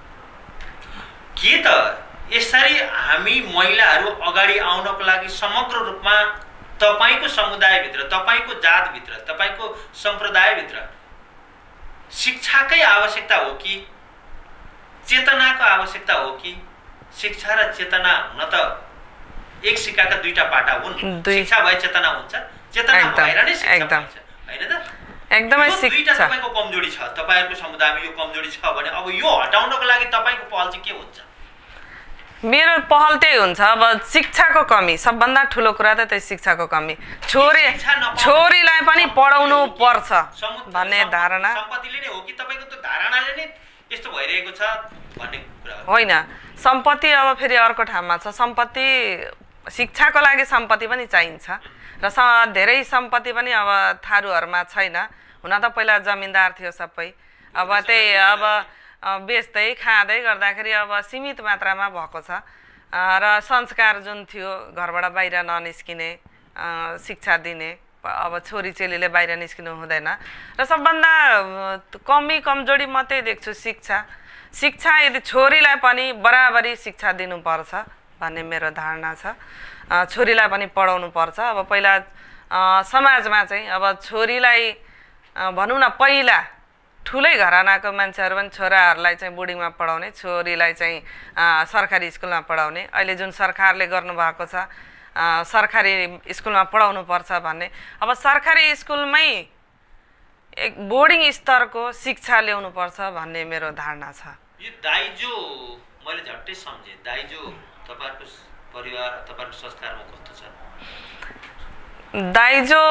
के त यसरी हामी महिलाहरू अगाडि आउनको लागि समग्र रूपमा तपाईँको समुदायभित्र, तपाईँको जातभित्र, तपाईँको सम्प्रदायभित्र शिक्षाकै आवश्यकता हो कि चेतनाको आवश्यकता हो कि? शिक्षा र चेतना हुन त एक सिक्काका दुईटा पाटा हुन्। शिक्षा भए चेतना हुन्छ, चेतना भएर नै शिक्षा हुन्छ, हैन त? एकदमै दुईटा तपाईँको कमजोरी छ, तपाईँहरूको समुदायमा यो कमजोरी छ भने अब यो हटाउनको लागि तपाईँको पहल चाहिँ के हुन्छ? मेरो पहल त्यही हुन्छ। अब शिक्षाको कमी, सबभन्दा ठुलो कुरा त त्यही शिक्षाको कमी। छोरी छोरीलाई पनि पढाउनु पर्छ भन्ने धारणा सम्पत्तिले नै हो कि तपाईँको त्यो धारणाले नै यस्तो भइरहेको छ भन्ने कुरा होइन। सम्पत्ति अब फेरि अर्को ठाउँमा छ। सम्पत्ति शिक्षाको लागि सम्पत्ति पनि चाहिन्छ र धेरै सम्पत्ति पनि अब थारूहरूमा छैन। हुन त पहिला जमिनदार थियो सबै, अब त्यही अब बेच्दै खाँदै गर्दाखेरि अब सीमित मात्रामा भएको छ र संस्कार जुन थियो घरबाट बाहिर ननिस्किने, शिक्षा दिने, अब छोरी चेलीले बाहिर निस्किनु हुँदैन र सबभन्दा कमी कमजोरी म त्यही देख्छु शिक्षा। शिक्षा यदि छोरीलाई पनि बराबरी शिक्षा दिनुपर्छ भन्ने मेरो धारणा छ। छोरीलाई पनि पढाउनु पर्छ। अब पहिला समाजमा चाहिँ अब छोरीलाई भनौँ न पहिला ठुलै घरानाको मान्छेहरू पनि छोराहरूलाई चाहिँ बोर्डिङमा पढाउने छोरीलाई चाहिँ सरकारी स्कुलमा पढाउने अहिले जुन सरकारले गर्नुभएको छ सरकारी स्कुलमा पढाउनु पर्छ भन्ने अब सरकारी स्कुलमै एक बोर्डिङ स्तरको शिक्षा ल्याउनु पर्छ भन्ने मेरो धारणा छ। यो दाइजो मैले झट्टै सम्झेँ दाइजो तपाईँको परिवार तपाईँको संस्कारमा कस्तो छ? दाइजो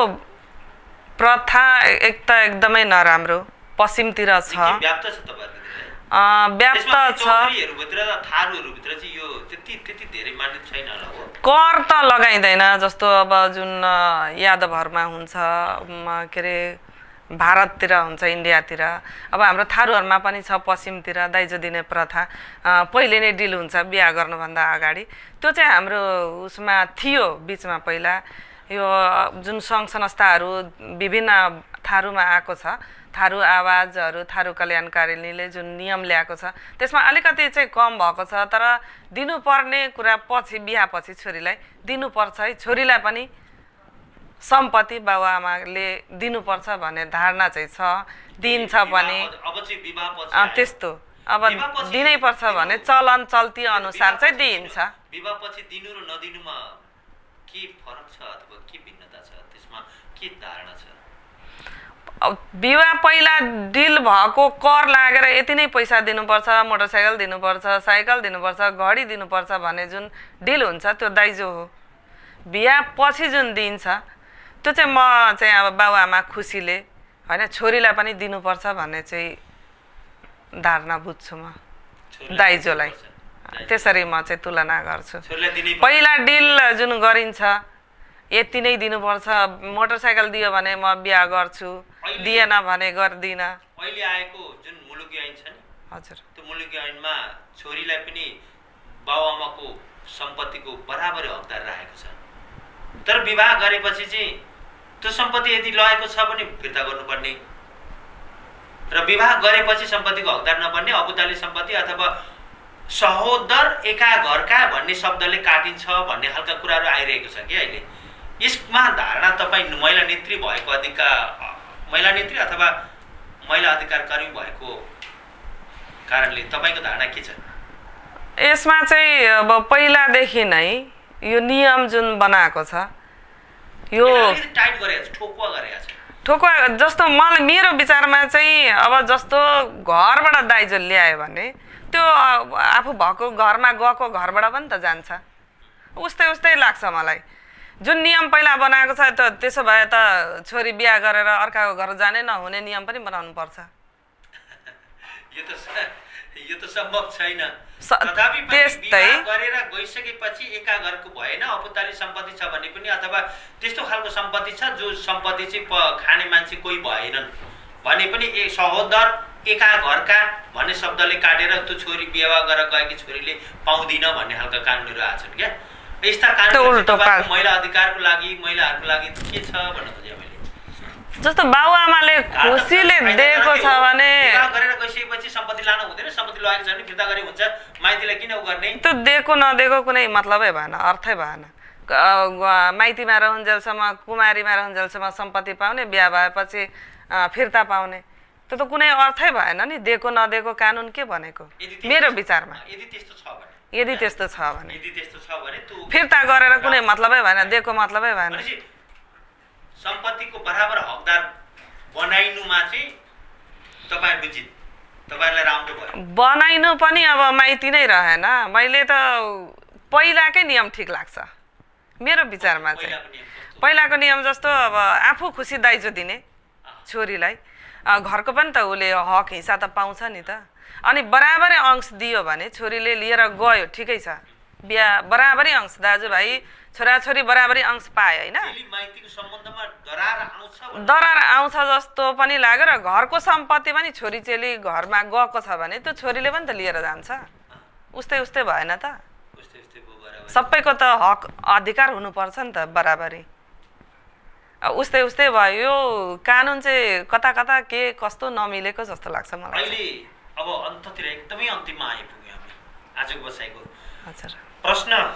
प्रथा एक त एकदमै नराम्रो पश्चिमतिर छ व्याप्त छ तपाईँहरूको व्याप्त छ चौधरीहरूभित्र र थारूहरूभित्र चाहिँ यो त्यति त्यति धेरै मान्यता छैन होला हो। कर त लगाइँदैन जस्तो अब जुन यादवहरूमा हुन्छ के अरे भारततिर हुन्छ इन्डियातिर अब हाम्रो थारूहरूमा पनि छ पश्चिमतिर दाइजो दिने प्रथा पहिले नै डिल हुन्छ बिहा गर्नुभन्दा अगाडि त्यो चाहिँ हाम्रो उसमा थियो बिचमा पहिला यो जुन सङ्घ संस्थाहरू विभिन्न थारूमा आएको छ थारू आवाजहरू थारू कल्याणकारिणीले जुन नियम ल्याएको छ त्यसमा अलिकति चाहिँ कम भएको छ तर दिनुपर्ने कुरा पछि बिहापछि छोरीलाई दिनुपर्छ है छोरीलाई पनि सम्पत्ति बाबुआमाले दिनुपर्छ भन्ने धारणा चाहिँ छ दिन्छ पनि त्यस्तो अब दिनै पर्छ भने चलन चल्ती अनुसार चाहिँ दिइन्छ। विवाहपछि दिनु र नदिनुमा के फरक छ अथवा के भिन्नता छ त्यसमा के धारणा छ? विवाह पहिला डिल भएको कर लागेर यति नै पैसा दिनुपर्छ मोटरसाइकल दिनुपर्छ साइकल दिनुपर्छ घडी दिनुपर्छ भन्ने जुन डिल हुन्छ त्यो दाइजो हो। बिहा पछि जुन दिन्छ त्यो चाहिँ म चाहिँ अब बाबुआमा खुसीले होइन छोरीलाई पनि दिनुपर्छ भन्ने चाहिँ धारणा बुझ्छु म दाइजोलाई त्यसरी म चाहिँ तुलना गर्छु। पहिला डिल जुन गरिन्छ यति नै दिनुपर्छ मोटरसाइकल दियो भने म बिहा गर्छु दिएन भने गर्दिनँ। अहिले आएको जुन मुलुकी ऐन छ नि हजुर त्यो मुलुकी ऐनमा छोरीलाई पनि बाबुआमाको सम्पत्तिको बराबरी हकदार राखेको छ तर विवाह गरेपछि चाहिँ त्यो सम्पत्ति यदि लगेको छ भने फिर्ता गर्नुपर्ने र विवाह गरेपछि सम्पत्तिको हकदार नबन्ने अबुताली सम्पत्ति अथवा सहोदर एका घरका भन्ने शब्दले काटिन्छ भन्ने खालका कुराहरू आइरहेको छ कि अहिले यसमा धारणा तपाईँ महिला नेत्री भएको अधिकार महिला नेत्री अथवा महिला अधिकार कर्मी भएको कारणले तपाईँको धारणा के छ? यसमा चाहिँ अब पहिलादेखि नै यो नियम जुन बनाएको छ यो टाइट गरेको छ ठोकुवा गरेको छ ठोकुवा जस्तो मलाई मेरो विचारमा चाहिँ अब जस्तो घरबाट दाइजो ल्यायो भने त्यो आफू भएको घरमा गएको घरबाट पनि त जान्छ उस्तै उस्तै लाग्छ मलाई। जुन नियम पहिला बनाएको छ त त्यसो भए त छोरी बिहा गरेर अर्काको घर जाने नहुने नियम पनि बनाउनु पर्छ। यो त यो त सम्भव छैन। तथापि बिहा गरेर गइसकेपछि एका घरको भएन अपुताली सम्पत्ति छ भने पनि अथवा त्यस्तो खालको सम्पत्ति छ जो सम्पत्ति चाहिँ खाने मान्छे कोही भएनन् भने पनि एक सहोदर एका घरका भन्ने शब्दले काटेर त्यो छोरी बिहा गरेर गएकी छोरीले पाउँदिन भन्ने खालका कानुनहरू आछन् क्या। यस्ता कानुनहरू महिला अधिकारको लागि महिलाहरूको लागि के छ भन्न खोजेँ मैले। जस्तो बाबुआमाले खुसीले दिएको छ भने बिहा गरेर गइसकेपछि सम्पत्ति लानु हुँदैन सम्पत्ति लगेको छ भने फिर्ता गरे हुन्छ माइतीले किन उ गर्ने त्यो दिएको नदिएको कुनै मतलबै भएन अर्थै भएन। माइतीमा रहन्जेलसम्म कुमारीमा रहन्जेलसम्म सम्पत्ति पाउने बिहा भएपछि फिर्ता पाउने त्यो त कुनै अर्थै भएन नि दिएको नदिएको कानुन के भनेको मेरो विचारमा। यदि त्यस्तो छ भने यदि त्यस्तो छ भने यदि त्यस्तो छ भने फिर्ता गरेर कुनै मतलबै भएन दिएको मतलबै भएन। सम्पत्तिको बराबर हकदार बनाइनुमा चाहिँ तपाईहरुको जित तपाईहरुलाई राम्रो भयो। बनाइनु पनि अब माइती नै रहेन मैले त पहिलाकै नियम ठीक लाग्छ मेरो विचारमा चाहिँ। पहिलाको नियम जस्तो अब आफू खुसी दाइजो दिने छोरीलाई घरको पनि त उसले हक हिस्सा त पाउँछ नि त अनि बराबरै अंश दियो भने छोरीले लिएर गयो ठिकै छ बिहा बराबरी अंश दाजुभाइ छोराछोरी बराबरी अंश पाए हैन दरार आउँछ जस्तो पनि लाग्यो र घरको सम्पत्ति पनि छोरी चेली घरमा गएको छ भने त्यो छोरीले पनि त लिएर जान्छ उस्तै उस्तै भएन त सबैको त हक अधिकार हुनुपर्छ नि त बराबरी उस्तै उस्तै भयो। यो कानुन चाहिँ कता कता के कस्तो नमिलेको जस्तो लाग्छ मलाई। अहिले अब अन्ततिर एकदमै अन्तिममा आइपुग्यौँ हामी आजको बसाइको। हजुर प्रश्न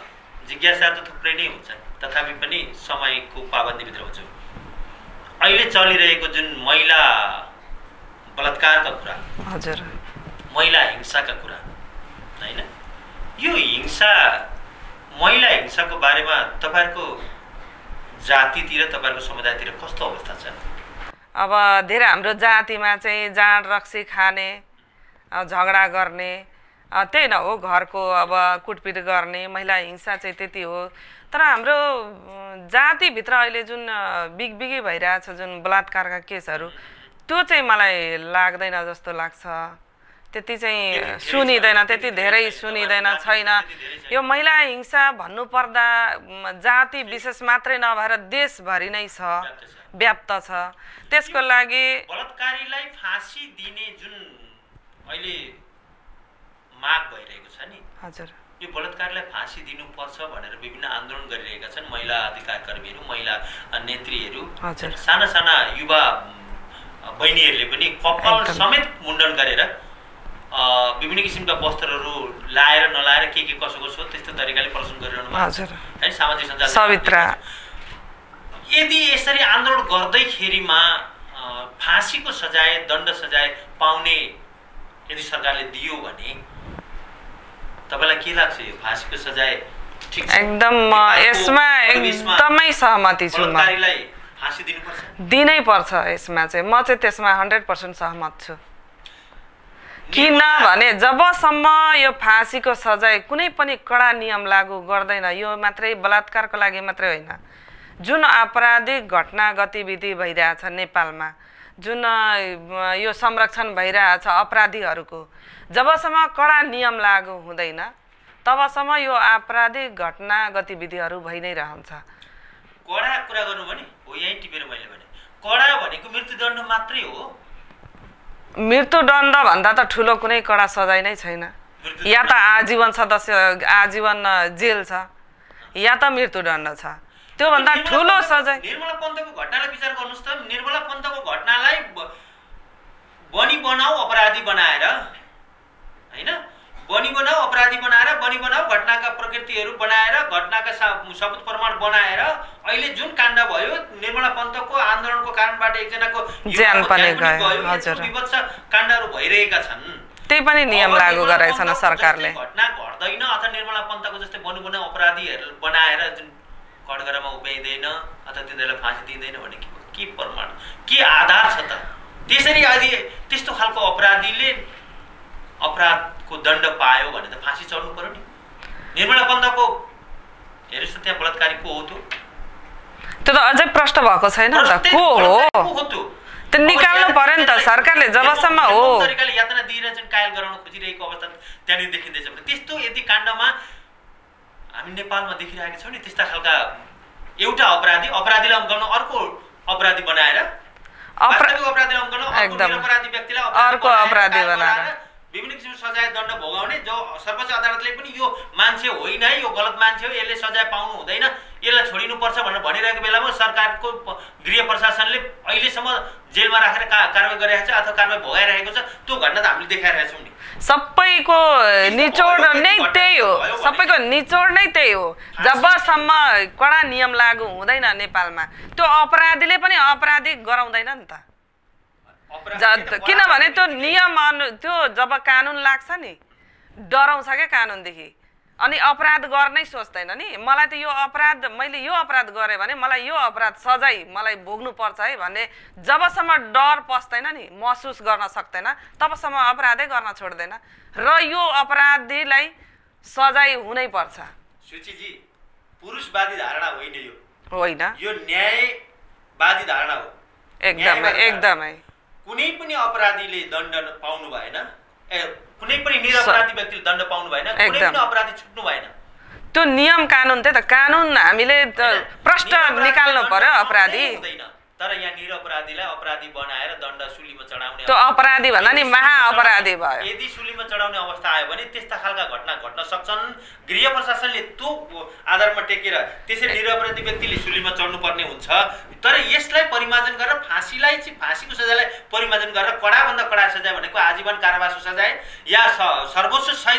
जिज्ञासा त थुप्रै नै हुन्छ, तथापि पनि समयको पाबन्दीभित्र हुन्छ। अहिले चलिरहेको जुन महिला बलात्कारका कुरा, हजुर, महिला हिंसाका कुरा हैन, यो हिंसा महिला हिंसाको बारेमा तपाईँहरूको जातितिर तपाईँहरूको समुदायतिर कस्तो अवस्था छ? अब धेरै हाम्रो जातिमा चाहिँ जाँड रक्सी खाने, झगडा गर्ने, त्यही न हो, घरको अब कुटपिट गर्ने, महिला हिंसा चाहिँ त्यति हो। तर हाम्रो जातिभित्र अहिले जुन बिगबिगी भइरहेछ जुन बलात्कारका केसहरू, त्यो चाहिँ मलाई लाग्दैन जस्तो लाग्छ। त्यति चाहिँ सुनिँदैन, त्यति धेरै सुनिँदैन छैन। यो महिला हिंसा भन्नुपर्दा जाति विशेष मात्रै नभएर देशभरि नै छ, व्याप्त छ। त्यसको लागि बलात्कारीलाई फाँसी दिने जुन अहिले माग भइरहेको छ नि, हजुर, यो बलात्कारीलाई फाँसी दिनुपर्छ भनेर विभिन्न आन्दोलन गरिरहेका छन् महिला अधिकार कर्मीहरू, महिला नेत्रीहरू, साना साना युवा बहिनीहरूले पनि कपाल समेत मुण्डन गरेर विभिन्न किसिमका वस्त्रहरू लाएर नलाएर के के कसो कसो त्यस्तो तरिकाले प्रदर्शन गरिरहनु भएको छ हैन सामाजिक सञ्जाल सवित्रा। यदि यसरी आन्दोलन गर्दैखेरिमा फाँसीको सजाय, दण्ड सजाय पाउने यदि सरकारले दियो भने तपाईलाई के लाग्छ? यो फाँसीको सजाय ठीक छ? एकदम यसमा एकदमै सहमति छु म। बलात्कारीलाई फाँसी दिनुपर्छ, दिनै पर्छ। यसमा चाहिँ म चाहिँ त्यसमा हन्ड्रेड पर्सेन्ट सहमत छु। किनभने जबसम्म यो फाँसीको सजाय कुनै पनि कडा नियम लागू गर्दैन, यो मात्रै बलात्कारको लागि मात्रै होइन, जुन आपराधिक घटना गतिविधि भइरहेछ नेपालमा, जुन यो संरक्षण भइरहेछ अपराधीहरूको, जबसम्म कडा नियम लागू हुँदैन तबसम्म यो आपराधिक घटना गतिविधिहरू भइ नै रहन्छ। कडा कुरा गर्नु भने हो, यही टिपेर मैले भने कडा भनेको मृत्युदण्ड मात्रै हो। मृत्युदण्ड भन्दा त ठुलो कुनै कडा सजाय नै छैन। या त आजीवन सदस्य आजीवन जेल छ, या त मृत्युदण्ड छ। त्योभन्दा ठुलो सजाय निर्मला पन्तको घटनालाई विचार गर्नुस् त। निर्मला पन्तको घटनालाई बनी बनाऊ अपराधी बनाएर हैन, बनी बनाऊ अपराधी बनाएर, बनी बनाऊ घटनाका प्रकृतिहरू बनाएर, घटनाका सबुत प्रमाण बनाएर अहिले जुन काण्ड भयो, निर्मला पन्तको आन्दोलनको कारणबाट एकजनाको ज्यान पनि गयो, हजुर, विभत्स काण्डहरू भइरहेका छन्। त्यही पनि नियम लागू गरेको छ सरकारले। घटना घट्दैन अथवा निर्मला पन्तको जस्तै बनी बनाऊ अपराधीहरू बनाएर जुन कठघरामा उभ्याइँदैन अथवा तिनीहरूलाई फाँसी दिँदैन भने के प्रमाण, के आधार छ त? त्यसरी यदि त्यस्तो खालको अपराधीले अपराधको दण्ड पायो भने त फाँसी चढ्नु पर्यो नि। निर्मला पन्तको हेर्नुहोस् त त्यहाँ बलात्कारी को हो? त्यो त्यो त अझै प्रश्न भएको छैन नि त, को हो त्यो निकाल्नु पर्यो नि त सरकारले। जबसम्म हो तरिकाले यातना दिएर चाहिँ कायल गराउन खोजिरहेको अवस्था त्यहाँनिर देखिँदैछ भने त्यस्तो यदि काण्डमा हामी नेपालमा देखिरहेका छौँ नि, त्यस्ता खालका एउटा अपराधी अपराधीलाई अम्काउन अर्को अपराधी बनाएर, वास्तविक अपराधीलाई अम्काउन अपराधी व्यक्तिलाई अर्को अपराधी बनाएर विभिन्न किसिमको सजाय दण्ड भोगाउने, जो सर्वोच्च अदालतले पनि यो मान्छे होइन है, यो गलत मान्छे हो, यसले सजाय पाउनु हुँदैन, यसलाई छोडिनुपर्छ भनेर भनिरहेको बेलामा सरकारको गृह प्रशासनले अहिलेसम्म जेलमा राखेर का कारवाही गरिरहेको छ अथवा कारवाही भोगाइरहेको छ। त्यो घटना त हामीले देखाइरहेका छौँ नि। सबैको निचोड नै त्यही हो, सबैको निचोड नै त्यही हो। जबसम्म कडा नियम लागू हुँदैन नेपालमा, त्यो अपराधीले पनि अपराधी गराउँदैन नि त। किनभने त्यो नियम त्यो जब कानुन लाग्छ नि डराउँछ क्या कानुनदेखि, अनि अपराध गर्नै सोच्दैन नि। मलाई त यो अपराध, मैले यो अपराध गरेँ भने मलाई यो अपराध सजाय मलाई भोग्नु पर्छ है भन्ने जबसम्म डर पस्दैन नि, महसुस गर्न सक्दैन, तबसम्म अपराधै गर्न छोड्दैन। र यो अपराधीलाई सजाय हुनै पर्छ। सुचीजी, पुरुषवादी धारणा होइन यो, होइन यो न्यायवादी धारणा हो। एकदमै एकदमै कुनै पनि अपराधीले दण्ड पाउनु भएन, ए कुनै पनि निरपराधी व्यक्तिले दण्ड पाउनु भएन, कुनै पनि अपराधी छुट्नु भएन। त्यो नियम कानुन त्यही त, कानुन हामीले प्रश्न निकाल्नु पर्यो अपराधी। तर यहाँ निरपराधीलाई अपराधी बनाएर दण्ड सुलीमा चढाउने, त्यो अपराधी भन्दा नि महाअपराधी भयो। यदि सुलीमा चढाउने अवस्था आयो भने त्यस्ता खालका घटना घट्न सक्छन्। गृह प्रशासनले त्यो आधारमा टेकेर त्यसरी निरपराधी व्यक्तिले सुलीमा चढ्नुपर्ने हुन्छ। तर यसलाई परिमार्जन गरेर फाँसीलाई चाहिँ फाँसीको सजायलाई परिमार्जन गरेर कडाभन्दा कडा सजाय भनेको आजीवन कारावासको सजाय या सर्वोच्च सहित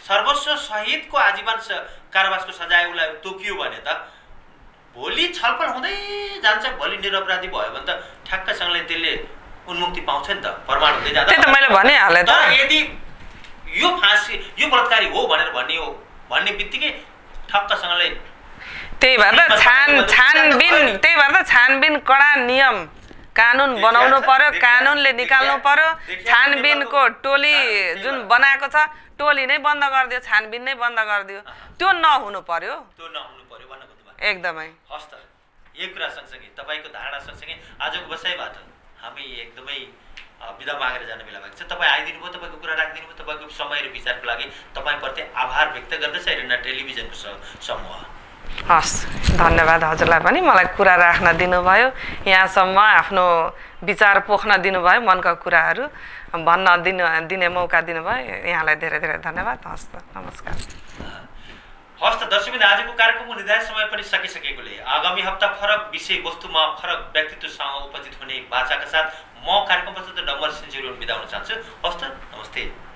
सर्वस्व सहितको आजीवन कारावासको सजाय उसलाई तोकियो भने त भोलि छलफल हुँदै जान्छ। भोलि निरपराधी भयो भने त ठ्याक्कसँगले त्यसले उन्मुक्ति पाउँछ नि त, प्रमाण हुँदै जाँदा। त्यही त मैले भनिहालेँ त। तर यदि यो फाँसी यो बलात्कारी हो भनेर भन्ने हो भन्ने बित्तिकै ठक्कसँगले त्यही भएर त छान छानबिन त्यही भएर त छानबिन कडा नियम कानुन बनाउनु पर्यो, कानुनले निकाल्नु पर्यो। छानबिनको टोली जुन बनाएको छ टोली नै बन्द गरिदियो, छानबिन नै बन्द गरिदियो, त्यो नहुनु पर्यो। त्यो नहुनु पर्यो भन्नु एकदमै। हस् त, यही कुरा सँगसँगै तपाईँको धारणा सँगसँगै आजको बसाइबाट हामी एकदमै बिदा मागेर जाने बेला भएको छ। तपाईँ आइदिनु भयो, तपाईँको कुरा राखिदिनु भयो, तपाईँको समय र विचारको लागि तपाईँप्रति आभार व्यक्त गर्दछ हेरेना टेलिभिजनको समूह। हस्, धन्यवाद हजुरलाई पनि मलाई कुरा राख्न दिनुभयो, यहाँसम्म आफ्नो विचार पोख्न दिनुभयो, मनका कुराहरू भन्न दिनु दिने मौका दिनुभयो, यहाँलाई धेरै धेरै धन्यवाद। हस् त, नमस्कार। हस् त दर्शकबिन, आजको कार्यक्रमको निर्धारित समय पनि सकिसकेकोले आगामी हप्ता फरक विषयवस्तुमा फरक व्यक्तित्वसँग उपस्थित हुने बाचाका साथ म कार्यक्रम प्रस्तुता डम्बर सिन्जेरुन बिदा हुन चाहन्छु। हस् त, नमस्ते।